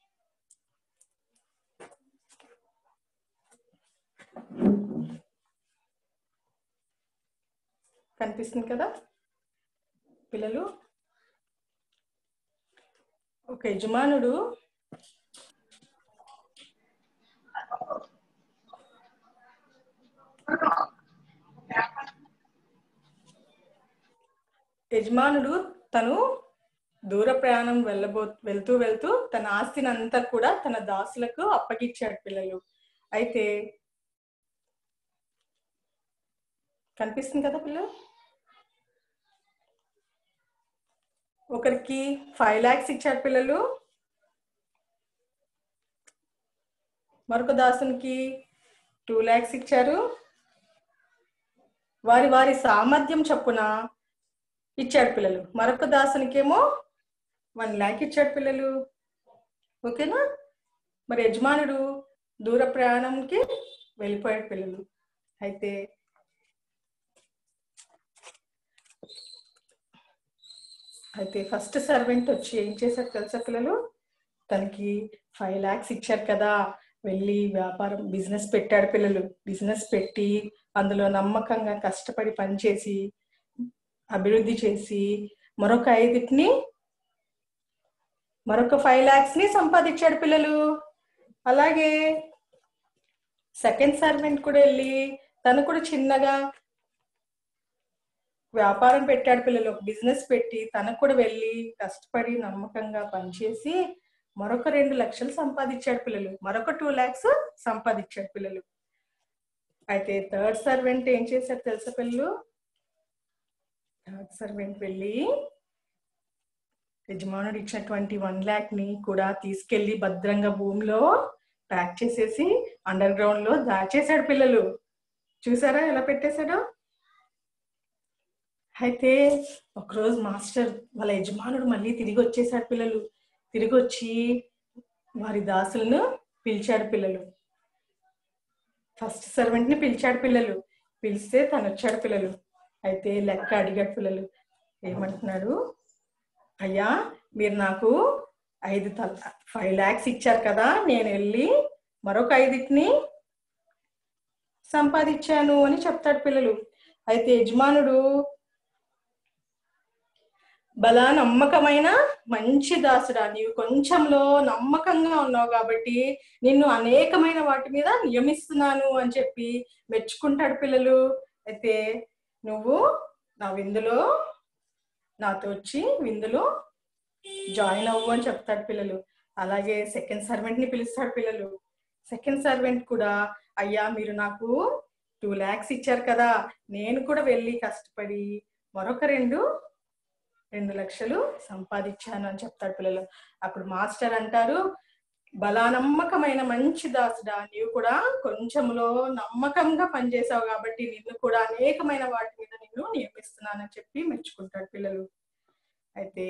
కనిపిస్తుంది కదా పిల్లలు? ఒక యజమానుడు యజమానుడు తను దూర ప్రయాణం వెళ్ళబో వెళ్తూ వెళ్తూ తన ఆస్తిని అంతా కూడా తన దాసులకు అప్పగించాడు పిల్లలు. అయితే కనిపిస్తుంది కదా పిల్లలు? ఒకరికి ఫైవ్ లాక్స్ ఇచ్చాడు పిల్లలు, మరొక దాసునికి టూ లాక్స్ ఇచ్చారు. వారి వారి సామర్థ్యం చొప్పున ఇచ్చాడు పిల్లలు. మరొక దాసునికేమో వన్ ల్యాక్ ఇచ్చాడు పిల్లలు. ఓకేనా? మరి యజమానుడు దూర ప్రయాణంకి వెళ్ళిపోయాడు పిల్లలు. అయితే అయితే ఫస్ట్ సర్వెంట్ వచ్చి ఏం చేశారు తెలుసా పిల్లలు? తనకి ఫైవ్ లాక్స్ ఇచ్చారు కదా, వెళ్ళి వ్యాపారం బిజినెస్ పెట్టాడు పిల్లలు. బిజినెస్ పెట్టి అందులో నమ్మకంగా కష్టపడి పనిచేసి అభివృద్ధి చేసి మరొక ఐదుటిని మరొక ఫైవ్ లాక్స్ ని సంపాదించాడు పిల్లలు. అలాగే సెకండ్ సర్వెంట్ కూడా వెళ్ళి తను కూడా చిన్నగా వ్యాపారం పెట్టాడు పిల్లలు. బిజినెస్ పెట్టి తనకు కూడా వెళ్ళి కష్టపడి నమ్మకంగా పనిచేసి మరొక రెండు లక్షలు సంపాదించాడు పిల్లలు. మరొక టూ లాక్స్ సంపాదించాడు పిల్లలు. అయితే థర్డ్ సర్వెంట్ ఏం చేశాడు తెలుసా పిల్లలు? థర్డ్ సర్వెంట్ వెళ్ళి యజమానుడు ఇచ్చిన ట్వంటీ వన్ ల్యాక్ ని కూడా తీసుకెళ్లి భద్రంగా భూమిలో ప్యాక్ చేసేసి అండర్ గ్రౌండ్ లో దాచేశాడు పిల్లలు. చూసారా ఎలా పెట్టేశాడో? అయితే ఒకరోజు మాస్టర్ వాళ్ళ యజమానుడు మళ్ళీ తిరిగి వచ్చేసాడు పిల్లలు. తిరిగి వచ్చి వారి దాసులను పిలిచాడు పిల్లలు. ఫస్ట్ సర్వెంట్ ని పిలిచాడు పిల్లలు. పిలిస్తే తను వచ్చాడు పిల్లలు. అయితే లెక్క అడిగాడు పిల్లలు. ఏమంటున్నాడు? అయ్యా మీరు నాకు ఐదు తల ఫైవ్ ల్యాక్స్ ఇచ్చారు కదా, నేను వెళ్ళి మరొక ఐదుటిని సంపాదించాను అని చెప్తాడు పిల్లలు. అయితే యజమానుడు బలా నమ్మకమైన మంచి దాసుడా, నీవు కొంచెంలో నమ్మకంగా ఉన్నావు కాబట్టి నిన్ను అనేకమైన వాటి మీద నియమిస్తున్నాను అని చెప్పి మెచ్చుకుంటాడు పిల్లలు. అయితే నువ్వు నా విందులో నాతో వచ్చి విందులో జాయిన్ అవ్వు అని చెప్తాడు పిల్లలు. అలాగే సెకండ్ సర్వెంట్ ని పిలుస్తాడు పిల్లలు. సెకండ్ సర్వెంట్ కూడా అయ్యా మీరు నాకు టూ ల్యాక్స్ ఇచ్చారు కదా, నేను కూడా వెళ్ళి కష్టపడి మరొక రెండు రెండు లక్షలు సంపాదించాను అని చెప్తాడు పిల్లలు. అప్పుడు మాస్టర్ అంటారు, బలా నమ్మకమైన మంచి దాసుడా, నీవు కూడా కొంచెంలో నమ్మకంగా పనిచేసావు కాబట్టి నిన్ను కూడా అనేకమైన వాటి మీద నిన్ను నియమిస్తున్నానని చెప్పి మెచ్చుకుంటాడు పిల్లలు. అయితే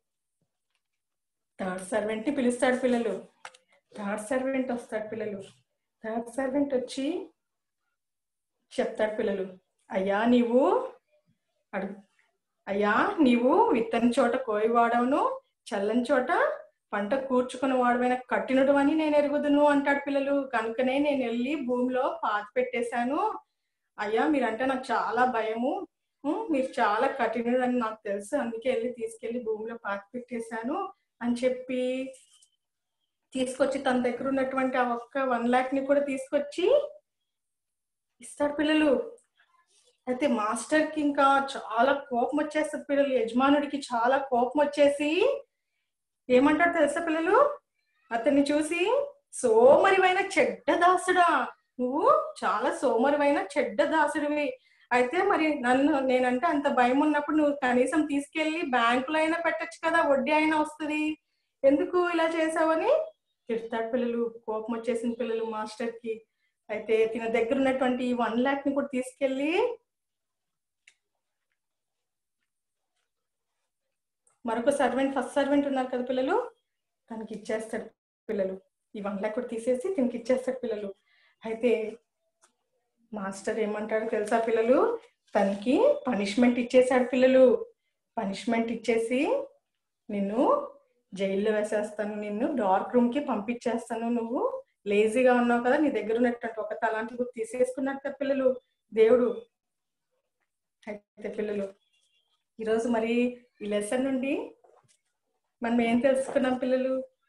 థర్డ్ సర్వెంట్ ని పిలుస్తాడు పిల్లలు. థర్డ్ సర్వెంట్ వస్తాడు పిల్లలు. థర్డ్ సర్వెంట్ వచ్చి చెప్తాడు పిల్లలు, అయ్యా నీవు అడుగు అయ్యా నీవు విత్తని చోట కోయివాడవును, చల్లని చోట పంట కూర్చుకుని వాడమైన కట్టినడు అని నేను ఎరుగుదును అంటాడు పిల్లలు. కనుకనే నేను వెళ్ళి భూమిలో పాతి పెట్టేశాను. అయ్యా మీరంటే నాకు చాలా భయము, మీరు చాలా కఠినుడు అని నాకు తెలుసు, అందుకే వెళ్ళి తీసుకెళ్లి భూమిలో పాతి పెట్టేశాను అని చెప్పి తీసుకొచ్చి తన దగ్గర ఉన్నటువంటి ఆ ఒక్క వన్ లాక్ ని కూడా తీసుకొచ్చి ఇస్తాడు పిల్లలు. అయితే మాస్టర్ కి ఇంకా చాలా కోపం వచ్చేస్తుంది పిల్లలు. యజమానుడికి చాలా కోపం వచ్చేసి ఏమంటాడు తెలుసా పిల్లలు? అతన్ని చూసి, సోమరివైన చెడ్డ దాసుడా, నువ్వు చాలా సోమరివైన చెడ్డ దాసుడివి. అయితే మరి నన్ను నేనంటే అంత భయం ఉన్నప్పుడు నువ్వు కనీసం తీసుకెళ్లి బ్యాంకులో అయినా పెట్టచ్చు కదా, వడ్డీ అయినా వస్తుంది, ఎందుకు ఇలా చేసావని తిడతాడు పిల్లలు. కోపం వచ్చేసిన పిల్లలు మాస్టర్ కి. అయితే తిన దగ్గర ఉన్నటువంటి వన్ లాక్ ని కూడా తీసుకెళ్లి మరొక సర్వెంట్ ఫస్ట్ సర్వెంట్ ఉన్నారు కదా పిల్లలు, తనకి ఇచ్చేస్తాడు పిల్లలు. ఈ వన్ లాక్ కూడా తీసేసి తినకి ఇచ్చేస్తాడు పిల్లలు. అయితే మాస్టర్ ఏమంటాడు తెలుసా పిల్లలు? తనకి పనిష్మెంట్ ఇచ్చేసాడు పిల్లలు. పనిష్మెంట్ ఇచ్చేసి నిన్ను జైల్లో వేసేస్తాను, నిన్ను డార్క్ రూమ్ కి పంపించేస్తాను, నువ్వు లేజీగా ఉన్నావు కదా, నీ దగ్గర ఉన్నటువంటి ఒక తలాంటి బుక్ తీసేసుకున్నాడు కదా పిల్లలు దేవుడు. అయితే పిల్లలు ఈరోజు మరి ఈ లెసన్ నుండి మనం ఏం తెలుసుకున్నాం పిల్లలు?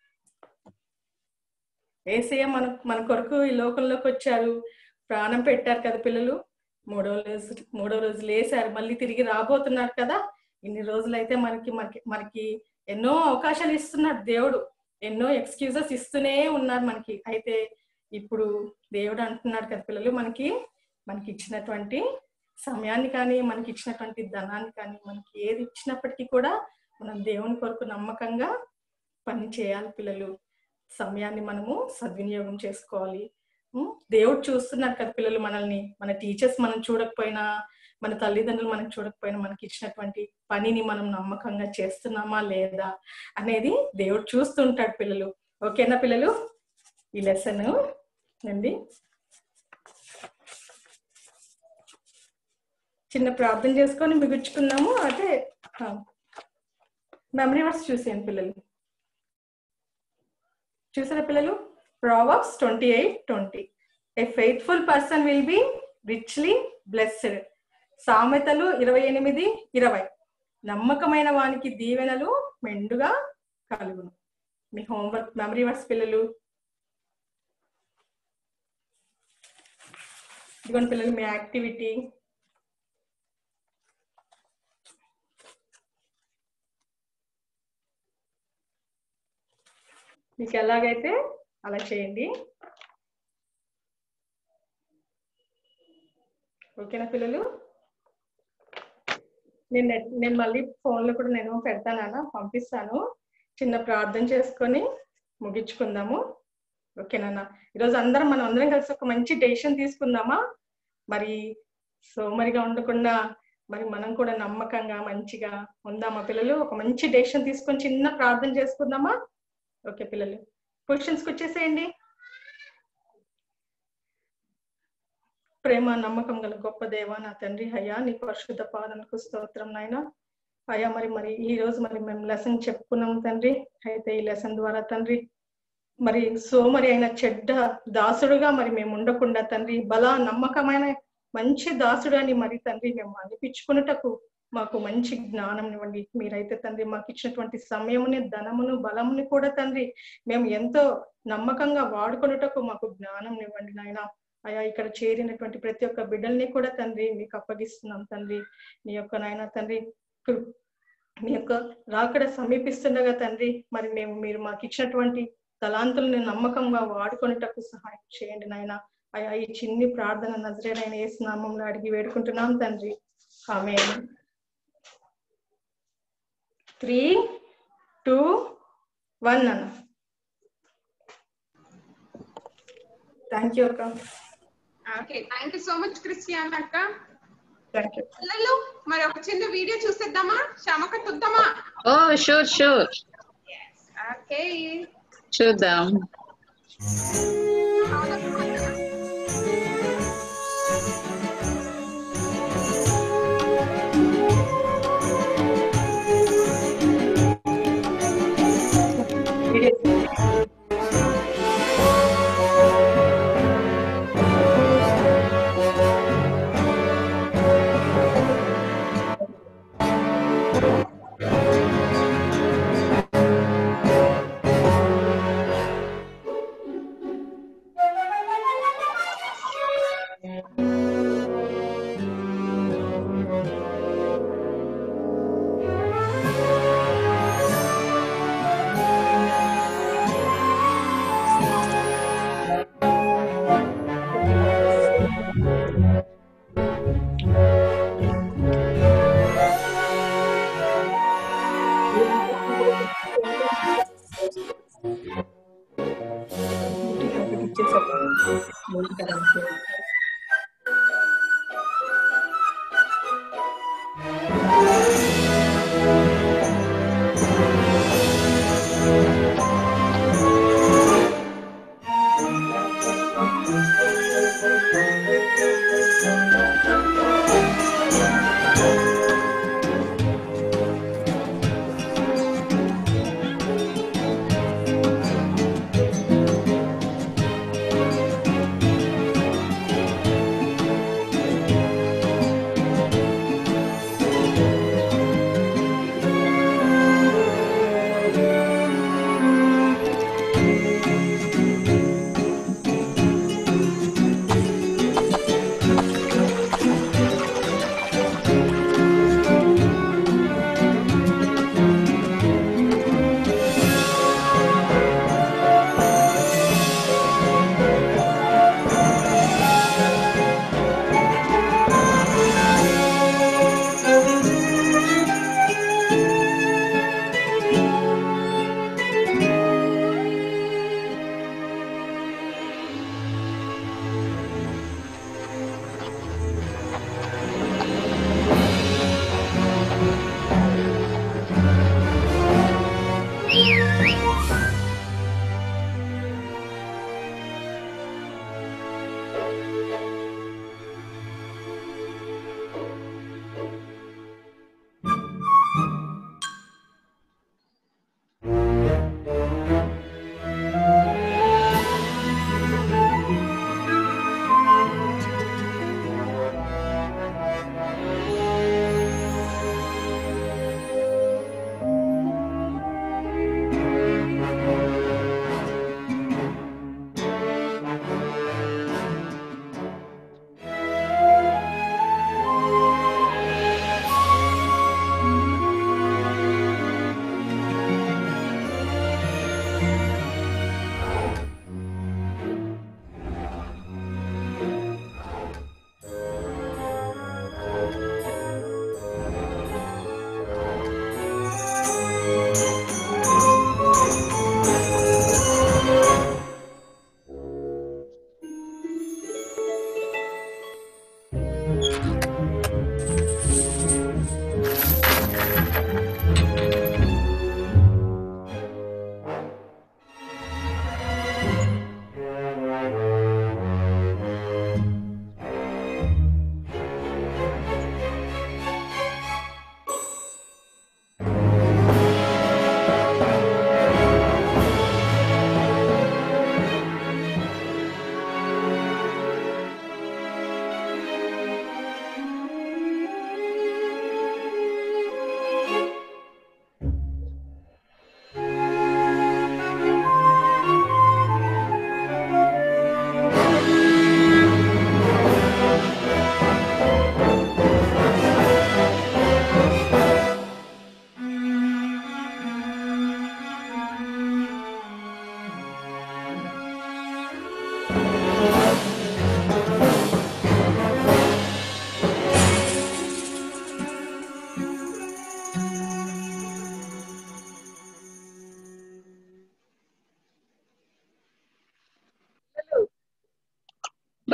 యేసయ్య మన మన కొరకు ఈ లోకంలోకి వచ్చారు, ప్రాణం పెట్టారు కదా పిల్లలు. మూడో రోజు మూడో రోజు లేసారు, మళ్ళీ తిరిగి రాబోతున్నారు కదా. ఇన్ని రోజులైతే మనకి మనకి మనకి ఎన్నో అవకాశాలు ఇస్తున్నాడు దేవుడు, ఎన్నో ఎక్స్క్యూజెస్ ఇస్తూనే ఉన్నారు మనకి. అయితే ఇప్పుడు దేవుడు అంటున్నాడు కదా పిల్లలు, మనకి మనకి ఇచ్చినటువంటి సమయాన్ని కానీ, మనకి ఇచ్చినటువంటి ధనాన్ని కానీ, మనకి ఏది ఇచ్చినప్పటికీ కూడా మనం దేవుని కొరకు నమ్మకంగా పని చేయాలి పిల్లలు. సమయాన్ని మనము సద్వినియోగం చేసుకోవాలి. దేవుడు చూస్తున్నారు కదా పిల్లలు మనల్ని. మన టీచర్స్ మనం చూడకపోయినా, మన తల్లిదండ్రులు మనం చూడకపోయినా, మనకి ఇచ్చినటువంటి పనిని మనం నమ్మకంగా చేస్తున్నామా లేదా అనేది దేవుడు చూస్తుంటాడు పిల్లలు. ఓకేనా పిల్లలు? ఈ లెసన్ అండి చిన్న ప్రార్థన చేసుకొని మిగుల్చుకున్నాము. అదే మెమరీ వర్స్ చూసేయండి పిల్లలు. చూసారా పిల్లలు? Proverbs twenty-eight twenty. A faithful person will be richly blessed. సామెతలు ఇరవై ఎనిమిది ఇరవై. నమ్మకమైన వానికి దీవెనలు మెండుగా కలుగును. మీ హోంవర్క్ మెమరీ వర్స్ పిల్లలు. ఇదిగోండి పిల్లలు మీ యాక్టివిటీ. మీకు ఎలాగైతే అలా చేయండి. ఓకేనా పిల్లలు? నేను నేను మళ్ళీ ఫోన్లో కూడా నేను పెడతాను, పంపిస్తాను. చిన్న ప్రార్థన చేసుకొని ముగించుకుందాము. ఓకే నాన్న, ఈరోజు అందరం మనం అందరం కలిసి ఒక మంచి డెసిషన్ తీసుకుందామా? మరి సోమరిగా ఉండకుండా మరి మనం కూడా నమ్మకంగా మంచిగా ఉందామా పిల్లలు? ఒక మంచి డెసిషన్ తీసుకొని చిన్న ప్రార్థన చేసుకుందామా? ఓకే పిల్లలు, క్వశ్చన్స్కి వచ్చేసేయండి. ప్రేమ నమ్మకం గల గొప్ప దేవ నా తండ్రి అయ్యా, నీ పరిశుద్ధ పాదనకు స్తోత్రం నాయన. అయ్యా మరి మరి ఈ రోజు మరి మేము లెసన్ చెప్పుకున్నాం తండ్రి. అయితే ఈ లెసన్ ద్వారా తండ్రి మరి సోమరి అయిన చెడ్డ దాసుడుగా మరి మేము ఉండకుండా తండ్రి, బల నమ్మకమైన మంచి దాసుడు అని మరి తండ్రి మేము అనిపించుకున్నటకు మాకు మంచి జ్ఞానం ఇవ్వండి. మీరైతే తండ్రి మాకు ఇచ్చినటువంటి సమయముని, ధనమును, బలముని కూడా తండ్రి మేము ఎంతో నమ్మకంగా వాడుకున్నటకు మాకు జ్ఞానం ఇవ్వండి నాయన. అయా ఇక్కడ చేరినటువంటి ప్రతి ఒక్క బిడ్డల్ని కూడా తండ్రి మీకు అప్పగిస్తున్నాం తండ్రి. నీ యొక్క నాయన తండ్రి మీ యొక్క రాకడ సమీపిస్తుండగా తండ్రి మరి మేము మీరు మాకు ఇచ్చినటువంటి తలాంతులను నమ్మకంగా వాడుకునేటకు సహాయం చేయండి నాయన. అయా ఈ చిన్ని ప్రార్థన నజరేడైన యేసు నామములో అడిగి వేడుకుంటున్నాం తండ్రి, ఆమేన్. త్రీ టూ వన్ అన్న. థ్యాంక్ యూ అక్క. Okay, thank you so much Christian అక్క. Thank you. పిల్లలు మరి ఒక చిన్న వీడియో చూసేద్దామా? శ్యామక్క చూద్దామా? ఓ షూర్ షూర్ ఓకే చూద్దాం.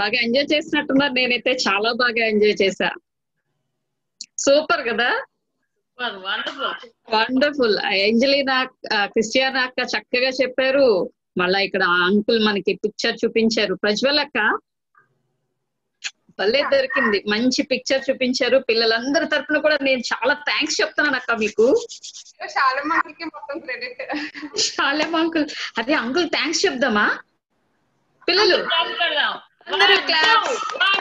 బాగా ఎంజాయ్ చేసినట్టున్నారు. నేనైతే చాలా బాగా ఎంజాయ్ చేశా. సూపర్ కదా, వండర్ఫుల్ వండర్ఫుల్. ఏంజలీనా క్రిస్టియానా అక్క చక్కగా చెప్పారు. మళ్ళా ఇక్కడ అంకుల్ మనకి పిక్చర్ చూపించారు. ప్రజ్వల్ అక్క భలే దొరికింది, మంచి పిక్చర్ చూపించారు. పిల్లలందరి తరఫున కూడా నేను చాలా థ్యాంక్స్ చెప్తున్నాను అక్క మీకు. శాలమ్మ అంకుల్కి మొత్తం క్రెడిట్. శాలమ్మ అంకుల్, అదే అంకుల్ థ్యాంక్స్ చెప్దామా పిల్లలు అందరూ క్లాస్.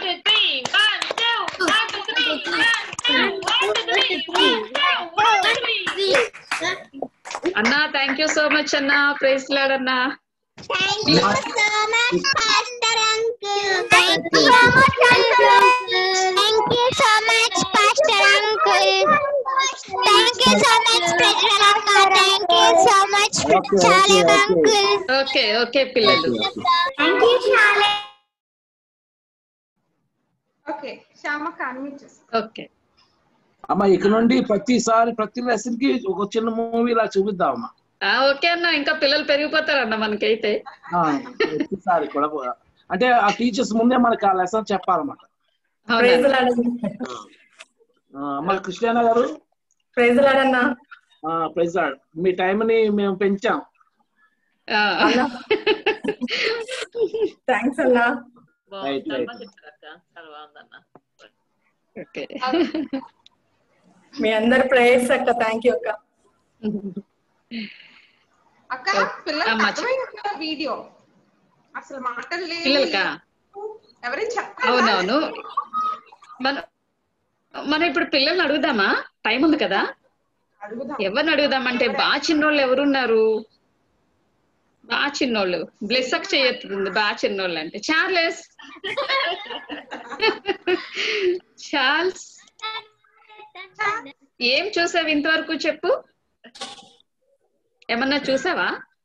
అన్నా థ్యాంక్ యూ సో మచ్ అన్నా, ప్రైజ్ లార్డ్ అన్నా. Thank you so much, Pastor Uncle. Thank you so much, Uncle. Thank you so much, Pastor Uncle. Thank you so much, Prajwal Akka. Thank you so much, Shalim Uncle. Okay okay పిల్లలు. Thank you, Shalim. Okay శ్యామక్క unmute చేస్తా. Okay అమ్మా ఇక్కడ నుండి ప్రతిసారి ప్రతి lesson కి ఒక చిన్న మూవీ ఇలా చూపిద్దాం అమ్మా. ఓకే అన్న, ఇంకా పిల్లలు పెరిగిపోతారన్న మనకైతే. ప్రతిసారి కూడా అంటే ఆ టీచర్స్ ముందే మనకి ఆ లెసన్ చెప్పాలన్నమాట. అమ్మా క్రిస్టియానా గారు ప్రైజ్ లార్డ్ అన్న. Praise Lord. మీ టైం ని మేము పెంచాం. థ్యాంక్స్ అన్న. మీ అందరి ప్రేయర్స్ అక్క. థ్యాంక్ యూ అక్క. అక్క పిల్లలకి అర్థమైంది వీడియో, అసలు మాటలు లేవు పిల్లలకా? ఎవరైనా చెప్పాలి. అవునవును, మన మనం ఇప్పుడు పిల్లల్ని అడుగుదామా? టైం ఉంది కదా, ఎవరిని అడుగుదామంటే బాగా చిన్నోళ్ళు ఎవరున్నారు? బాగా చిన్నోళ్ళు బ్లెస్ అక్ చేయొద్దు. బాగా చిన్నోళ్ళు అంటే చార్లెస్. చార్ల్స్ ఏం చూసావు ఇంతవరకు చెప్పు. ఏమన్నా చూసావా?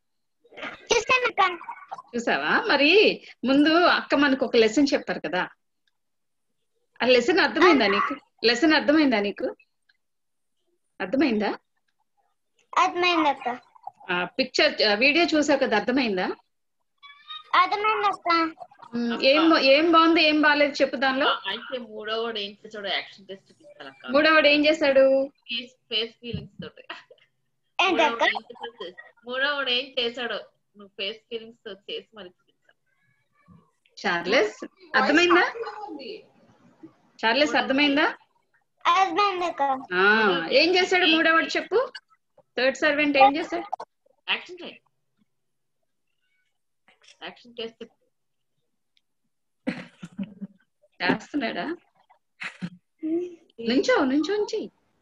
చూసావా? మరి ముందు అక్క మనకు ఒక లెసన్ చెప్పారు కదా, ఆ లెసన్ అర్థమైందా నీకు? లెసన్ అర్థమైందా నీకు? అర్థమైందా? అర్థమైందక్క. పిక్చర్ వీడియో చూసావు కదా, అర్థమైందా? అర్థమైందక్క. ఏం ఏం బాగుంది ఏం బాగాలేదు చెప్పు దానిలో. అయితే మూడోవాడు ఏం చేసాడు? Action test చూపించాలక్క. మూడోవాడు ఏం చేశాడు? ఫేస్ ఫీలింగ్స్ తోటి. ఏంటక్క? మూడోవాడు ఏం చేశాడు? నువ్వు ఫేస్ ఫీలింగ్స్ తో చేసి మరి చూపించావు. చార్లెస్ అర్థమైందా? చార్లెస్ అర్థమైందా? అర్థమైందక్క. ఏం చేశాడు మూడోవాడు చెప్పు. థర్డ్ సర్వెంట్ ఏం చేశాడు? యాక్షన్ చేయి. యాక్షన్ టెస్ట్ చేస్తున్నాడా? నుంచో నుంచో నుంచి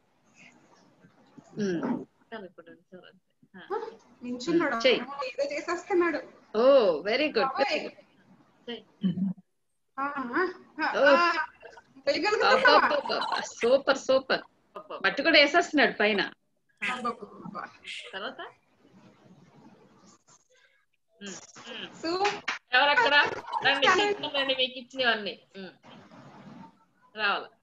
oh very good very good. Super super. మట్టి కూడా వేసేస్తున్నాడు పైన. తర్వాత ఎవరక్కడ రండి, రండి మీకు ఇచ్చినవన్నీ రావాలి.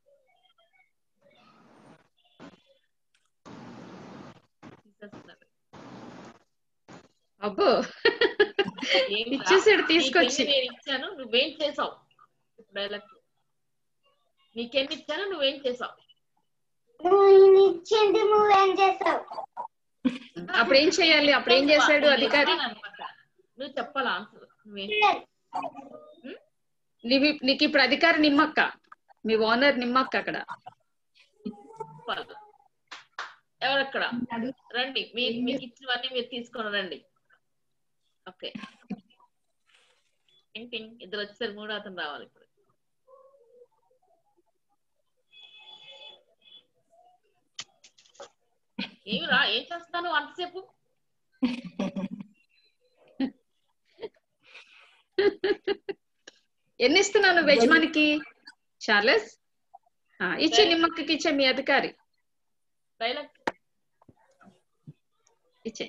అబ్బో ఇచ్చేసాడు తీసుకొచ్చి. నేను ఇచ్చాను నువ్వేం చేసావు? డైలాగ్ నీకెన్ని ఇచ్చాను నువ్వేం చేసావు? అప్పుడు ఏం చేయాలి? అప్పుడు ఏం చేశాడు అధికారి? నువ్వు చెప్పాలి ఆన్సర్. నువ్వేం నీవి నీకు ఇప్పుడు అధికారి నిమ్మక్క, మీ ఓనర్ నిమ్మక్క అక్కడ. ఎవరక్కడ రండి, మీ మీకు ఇచ్చినవన్నీ మీరు తీసుకొని రండి. ఓకే ఇద్దరు వచ్చేసరి మూడో అతను రావాలి ఇప్పుడు. ఏమి రా, ఏం చేస్తాను అంతసేపు? ఎన్ని ఇస్తున్నాను యజమానికి? చార్లెస్ ఇచ్చే నిమ్మక్కకి ఇచ్చే మీ అధికారి డైలాగ్ ఇచ్చే.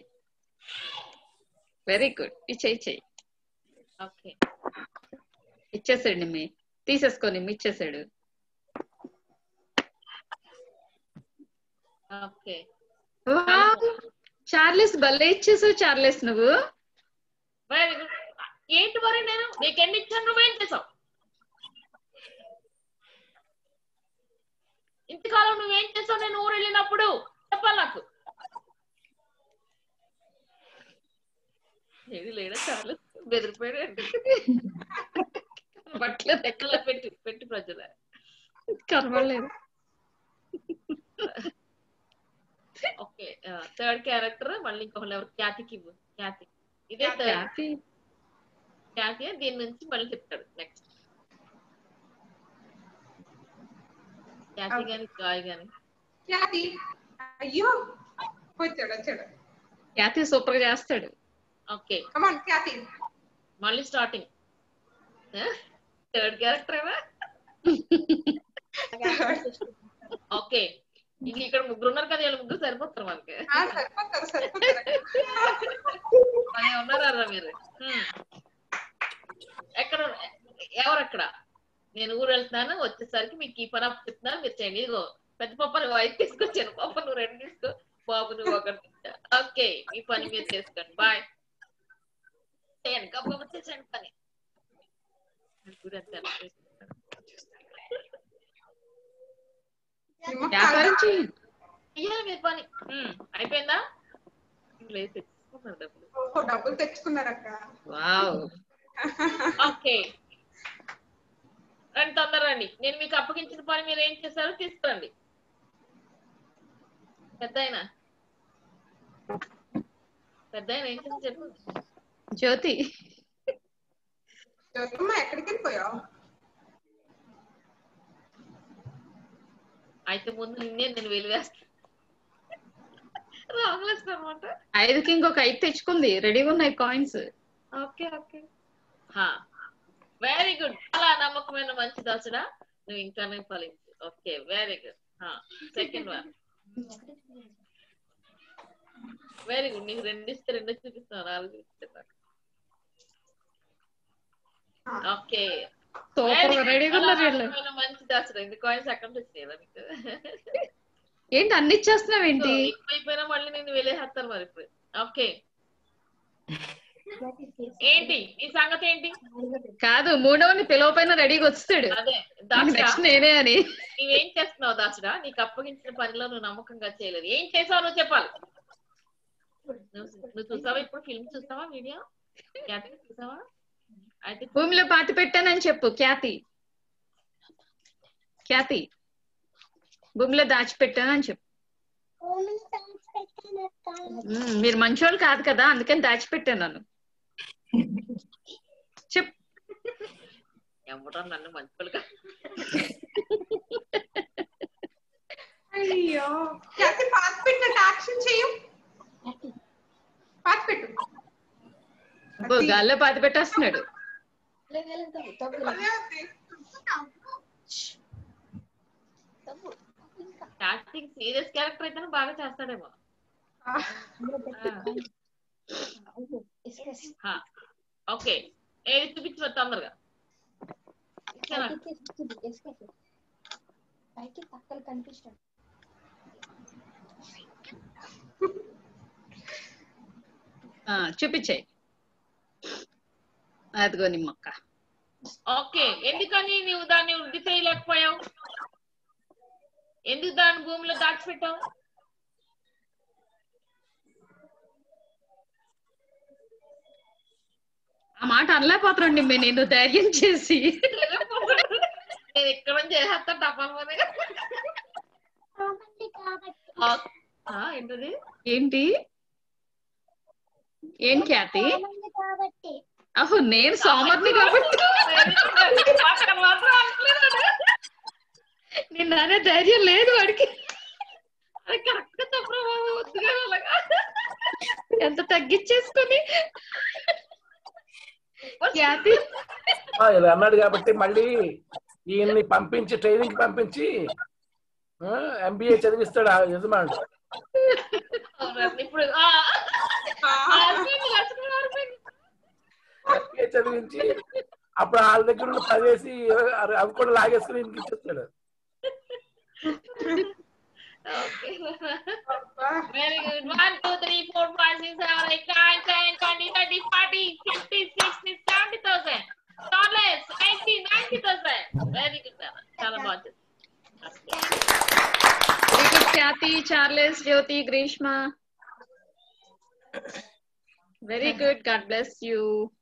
Very good. ఇచ్చే ఇచ్చే. ఓకే ఇచ్చేసాడు నిమ్మి, తీసేసుకో నిమ్మి ఇచ్చేసాడు. ఓకే చార్లెస్ భలే ఇచ్చేసావు చార్లెస్ నువ్వు. Very good. ఏంటి మరి నేను నీకు ఎన్ని ఇచ్చాను నువ్వేం చేసావు? ఇంతకాలం నువ్వేం చేసావు నేను ఊరు వెళ్ళినప్పుడు చెప్పాలి నాకు. ఏది లేడా చాలు బెదిరిపోయాడు. బట్టలు లెక్కలో పెట్టి పెట్టి ప్రజల కనబడలేదు. ఓకే థర్డ్ క్యారెక్టర్ మళ్ళీ ఇంకొకళ్ళు ఎవరు ఖ్యాతికి ఇవ్వు. ఖ్యాతి ఇదే థర్డ్ ఖ్యాతి దీని నుంచి మళ్ళీ చెప్తాడు నెక్స్ట్. ఖ్యాతి గాని గాయ గాని ఖ్యాతి అయ్యో వచ్చాడు వచ్చాడు ఖ్యాతి సూపర్ గా చేస్తాడు. ఓకే కమాన్ ఖ్యాతి మళ్ళీ స్టార్టింగ్ థర్డ్ క్యారెక్టర్ ఏనా. ఓకే ఇంక ఇక్కడ ముగ్గురు ఉన్నారు కదా వీళ్ళు ముగ్గురు సరిపోతారు మనకి. సరిపోతారు సరిపోతారు ఉన్నారా మీరు ఎక్కడ ఎవరెక్కడ నేను ఊరు వెళ్తున్నాను వచ్చేసరికి మీకు ఈ పని అప్పు చెప్తున్నాను మీరు చేయండి. ఇదిగో పెద్ద పప్పని వైపు తీసుకొచ్చాను పాప నువ్వు రెండు తీసుకో బాబు నువ్వు ఒకటి. ఓకే ఈ పని మీరు చేసుకోండి బాయ్ చేయండి గబ్బ చేసేయండి పని. వ్యాపారం చేయండి ఇయ్యాలి మీరు పని అయిపోయిందా. డబ్బులు డబ్బులు తెచ్చుకున్నారక్క. వావ్ ఓకే రండి తొందర రండి. నేను మీకు అప్పగించిన పని మీరు ఏం చేశారో తీసుకురండి. పెద్ద ఆయన పెద్ద ఆయన ఏం చేసి చెప్పు. జ్యోతి జ్యోతిమ్మ ఎక్కడికి వెళ్ళిపోయావు? అయితే ముందు నిన్నే నేను వెలివేస్తాను రామలేస్తాను అనమాట. ఐదుకి ఇంకొక ఐదు తెచ్చుకుంది రెడీగా ఉన్నాయి coins. Okay okay very good. అలా నమ్మకమైన మంచి దాసుడా నువ్వు ఇంకానే ఫలించు. Okay very good. Second one very good. నీకు రెండు ఇస్తే రెండు చూపిస్తాను నాలుగు చూపిస్తాను. ఓకే మంచి దాసుడు ఇది కాయిన్స్ అకౌంట్ వచ్చేదా నీకు ఏంటి అన్ని ఇచ్చేస్తున్నావు ఏంటి? ఎక్కువైపోయినా మళ్ళీ నేను వెళ్ళేస్తాను మరి ఇప్పుడు. ఓకే ఏంటి నీ సంగతి ఏంటి? కాదు మూడవని పిలవపైన రెడీగా వస్తాడు. అదే దాసుడా నేనే అని. నువ్వేం చేస్తున్నావు దాసుడా? నీకు అప్పగించిన పనిలో నువ్వు నమ్మకంగా చేయలేదు. ఏం చేసావు నువ్వు చెప్పాలి. నువ్వు చూసావా ఇప్పుడు ఫిల్మ్ చూసావా వీడియో చూసావా? అయితే భూమిలో పాతి పెట్టానని చెప్పు. ఖ్యాతి ఖ్యాతి భూమిలో దాచిపెట్టానని చెప్పు. మీరు మంచోళ్ళు కాదు కదా అందుకని దాచిపెట్టాను నన్ను చెప్. ఎవడో నన్ను మంచోళ్ళు కాదు. అయ్యో పాతి పెట్టినట్టు యాక్షన్ చేయు. పాతి పెట్టు. గాల్లో పాతి పెట్టేస్తున్నాడు. సీరియస్ క్యారెక్టర్ అయితే బాగా చేస్తాడేమో. ఓకే ఏది చూపించు తొందరగా. చూపించాయి అదిగో నిమ్మక్క. ఓకే ఎందుకని నువ్వు దాన్ని వృద్ధి చేయలేకపోయావు? ఎందుకు దాన్ని భూమిలో దాచిపెట్టావు? ఆ మాట అనలేకపోతారండి మీరు నేను ధైర్యం చేసి. నేను ఇక్కడ చేసేస్తా టపాల్ ఏంటది ఏంటి ఏం ఖ్యాతి? అహో నేను సోమర్ని కాబట్టి నిన్న అనే ధైర్యం లేదు వాడికి. కరెక్ట్ చెప్పరా బాబు వద్దుగా అలాగా ఎంత తగ్గించేసుకుని ఖ్యాతి ఇలా అన్నాడు కాబట్టి మళ్ళీ ఈయన్ని పంపించి ట్రైనింగ్ పంపించి ఎంబీఏ చదివిస్తాడు ఆ యజమానుడు. ఇప్పుడు ఎంబీఏ చదివించి అప్పుడు వాళ్ళ దగ్గర ఉన్న పదేసి అవి కూడా లాగేసుకుని ఇంటికి ఇచ్చేస్తాడు. Very good. One, two, three, four, five, six, seven, eight, nine, ten, twenty, thirty, forty, fifty, sixty, seventy thousand. Dollars, eighty, ninety thousand. Very good. Chala baat. Kathy, Charles, Jyoti, Grishma. Very good. God bless you.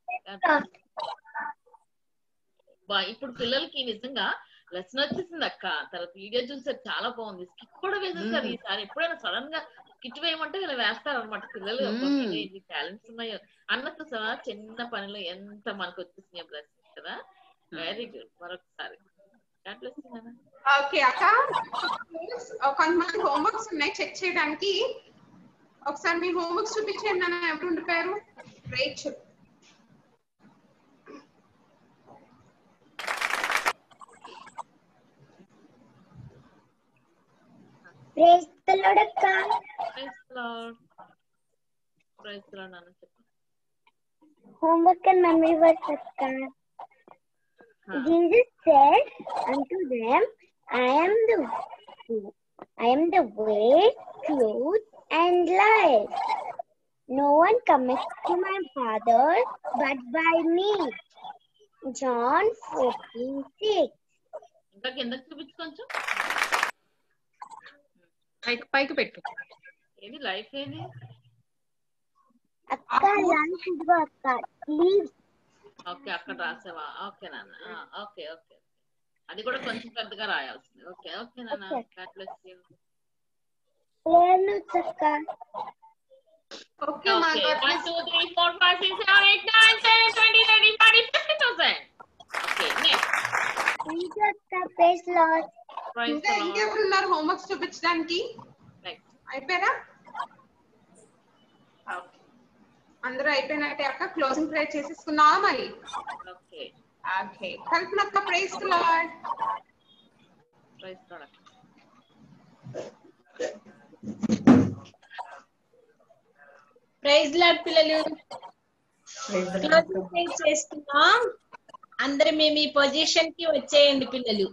ఇప్పుడు పిల్లలకి నిజంగా lesson వచ్చేసింది అక్క. తర్వాత video చూసారు, చాలా బాగుంది. Skit కూడా వేసేసారు ఈసారి. ఎప్పుడైనా సడన్ గా స్కిట్ వేయమంటే ఇలా వేస్తారు అనమాట పిల్లలు. టాలెంట్స్ ఉన్నాయో అన్నట్టు సార్ చిన్న పనిలో ఎంత మనకు వచ్చేసినాయి బ్లెస్సింగ్స్ కదా. Very good. మరొకసారి ఓకే అక్క, కొంతమంది హోంవర్క్స్ ఉన్నాయి చెక్ చేయడానికి. ఒకసారి మీ హోంవర్క్స్ చూపించండి నాన్న. ఎవరు ఉండిపోయారు? రేచల్. ప్రైజ్ ది లార్డ్ అక్క. Praise the Lord. Praise the Lord నాన్న చెప్పు. Homework and memory verse akka. Jesus said unto them, I am the I am the way, truth, and life. No one cometh to my Father but by me. John fourteen six. ఇంకా కిందకి చూపించు కొంచెం. పైకి పైకి పెట్టు. ఏది life ఏది అక్క? లైఫ్ ఇదిగో అక్క. ప్లీజ్. ఓకే అక్కడ రాసావా? ఓకే నాన్న. ఓకే ఓకే అది కూడా కొంచెం పెద్దగా రాయాల్సింది. ఓకే ఓకే నాన్న. God bless you. లేను అక్క. Okay one two three four five six seven eight nine ten twenty thirty forty fifty thousand. Okay next. Please అక్క. Praise Lord. ఇంకా ఇంకెవరు ఉన్నారు హోంవర్క్స్ చూపించడానికి? అయిపోయారా? అందరూ అయిపోయినట్టే అక్క. క్లోజింగ్ ప్రేయర్ చేసేసుకున్నావా మరి? Okay okay. కల్పన అక్క praise the Lord. Praise the Lord. Praise Lord పిల్లలు. క్లోజింగ్ ప్రేయర్ చేస్తున్నాం. అందరూ మేము ఈ పొజిషన్ కి వచ్చేయండి పిల్లలు.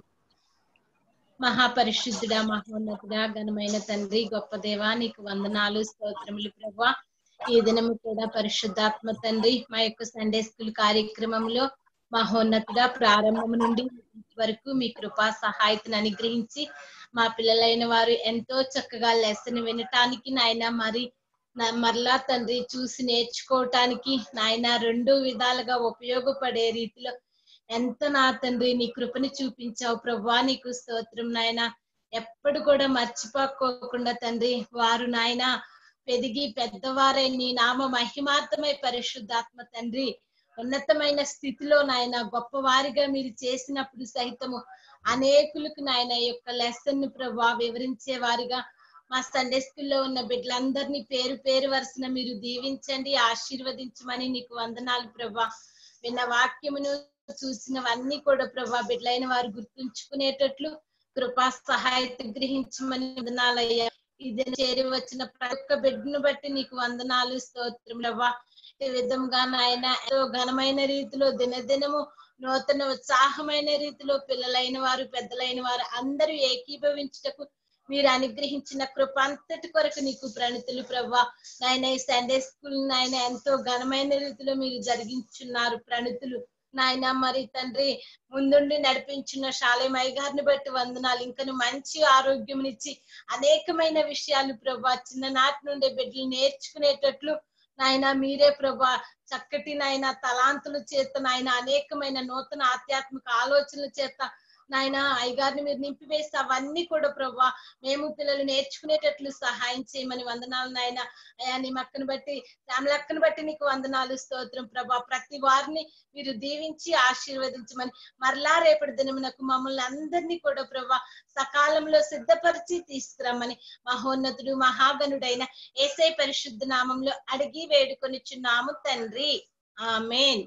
మహాపరిశుద్ధుడా, మహోన్నతుడా, ఘనమైన తండ్రి, గొప్ప దేవా, నీకు వందనాలు, స్తోత్రములు ప్రభువా. ఈ దినము కూడా పరిశుద్ధాత్మ తండ్రి మా యొక్క సండే స్కూల్ కార్యక్రమంలో మహోన్నతుడా ప్రారంభం నుండి వరకు మీ కృపా సహాయతను అనుగ్రహించి మా పిల్లలైన వారు ఎంతో చక్కగా లెసన్ వినటానికి నాయన మరి మరలా తండ్రి చూసి నేర్చుకోవటానికి నాయన రెండు విధాలుగా ఉపయోగపడే రీతిలో ఎంత నా తండ్రి నీ కృపని చూపించావు ప్రభువా. నీకు స్తోత్రం నాయన. ఎప్పుడు కూడా మర్చిపోకోకుండా తండ్రి వారు నాయన పెరిగి పెద్దవారై నీ నామ మహిమార్థమై పరిశుద్ధాత్మ తండ్రి ఉన్నతమైన స్థితిలో నాయన గొప్పవారిగా మీరు చేసినప్పుడు సైతము అనేకులకు నాయన యొక్క లెసన్ ను ప్రభువా వివరించే వారిగా మా సండే స్కూల్లో ఉన్న బిడ్డలందరినీ పేరు పేరు వరుసన మీరు దీవించండి, ఆశీర్వదించమని నీకు వందనాలు ప్రభువా. విన్న వాక్యమును చూసినవన్నీ కూడా ప్రభా బిడ్డలైన వారు గుర్తుంచుకునేటట్లు కృపా సహాయత గ్రహించమని వందనాలయ్యా. ఇది చేరి వచ్చిన ప్రతి ఒక్క బిడ్డను బట్టి నీకు వందనాలు, స్తోత్రం ప్రభా. ఈ విధంగా నాయన ఎంతో ఘనమైన రీతిలో దినదినము నూతన ఉత్సాహమైన రీతిలో పిల్లలైన వారు పెద్దలైన వారు అందరూ ఏకీభవించుటకు మీరు అనుగ్రహించిన కృప అంతటి కొరకు నీకు ప్రణితులు ప్రభా. నాయన ఈ సండే స్కూల్ నాయన ఎంతో ఘనమైన రీతిలో మీరు జరిగించున్నారు ప్రణితులు నాయన. మరి తండ్రి ముందుండి నడిపించిన శాలేమయ్య గారిని బట్టి వందనాలు. ఇంకను మంచి ఆరోగ్యంనిచ్చి అనేకమైన విషయాలు ప్రభా చిన్ననాటి నుండి బిడ్డలు నేర్చుకునేటట్లు నాయన మీరే ప్రభా చక్కటి నాయన తలాంతుల చేత నాయన అనేకమైన నూతన ఆధ్యాత్మిక ఆలోచనల చేత నాయన అయ్యగారిని మీరు నింపివేసి అవన్నీ కూడా ప్రభా మేము పిల్లలు నేర్చుకునేటట్లు సహాయం చేయమని వందనాలు నాయన. అయ్యా నీ మక్కను బట్టి శ్యామలక్కను బట్టి నీకు వందనాలు, స్తోత్రం ప్రభా. ప్రతి వారిని మీరు దీవించి ఆశీర్వదించమని మరలా రేపటి దినమునకు మమ్మల్ని అందరినీ కూడా ప్రభా సకాలంలో సిద్ధపరిచి తీసుకురమ్మని మహోన్నతుడు మహాగణుడైన యేసయ్య పరిశుద్ధ నామంలో అడిగి వేడుకొనిచున్నాము తండ్రి. ఆమేన్.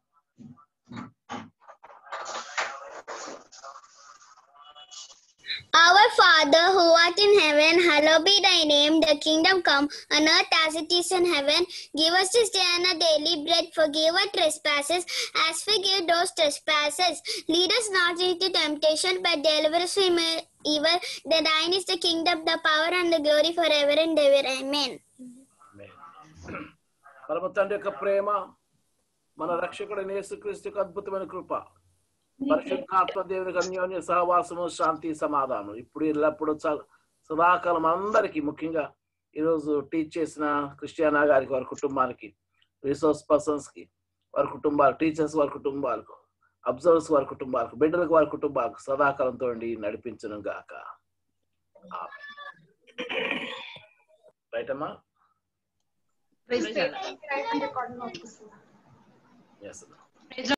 Our Father who art in heaven, hallowed be thy name. The kingdom come on earth as it is in heaven. Give us this day our daily bread. Forgive our trespasses as we forgive those trespasses. Lead us not into temptation, but deliver us from evil. The thine is the kingdom, the power, and the glory forever and ever. Amen. పరమ తండ్రి యొక్క ప్రేమ, మన రక్షకుడైన యేసుక్రీస్తు యొక్క అద్భుతమైన కృప, పరిశుద్ధాత్మ దేవుని అన్యోన్య సహవాసము, శాంతి సమాధానం ఇప్పుడు ఎల్లప్పుడూ సదాకాలం అందరికీ, ముఖ్యంగా ఈరోజు టీచ్ చేసిన క్రిస్టియానా గారికి, వారి కుటుంబానికి, రిసోర్స్ పర్సన్స్ కి, వారి కుటుంబాలు, టీచర్స్ వారి కుటుంబాలకు, అబ్జర్వర్స్ వారి కుటుంబాలకు, బిడ్డలకు వారి కుటుంబాలకు సదాకాలంతో నడిపించను గాక. రైట్ అమ్మా? Praise the Lord. Yes.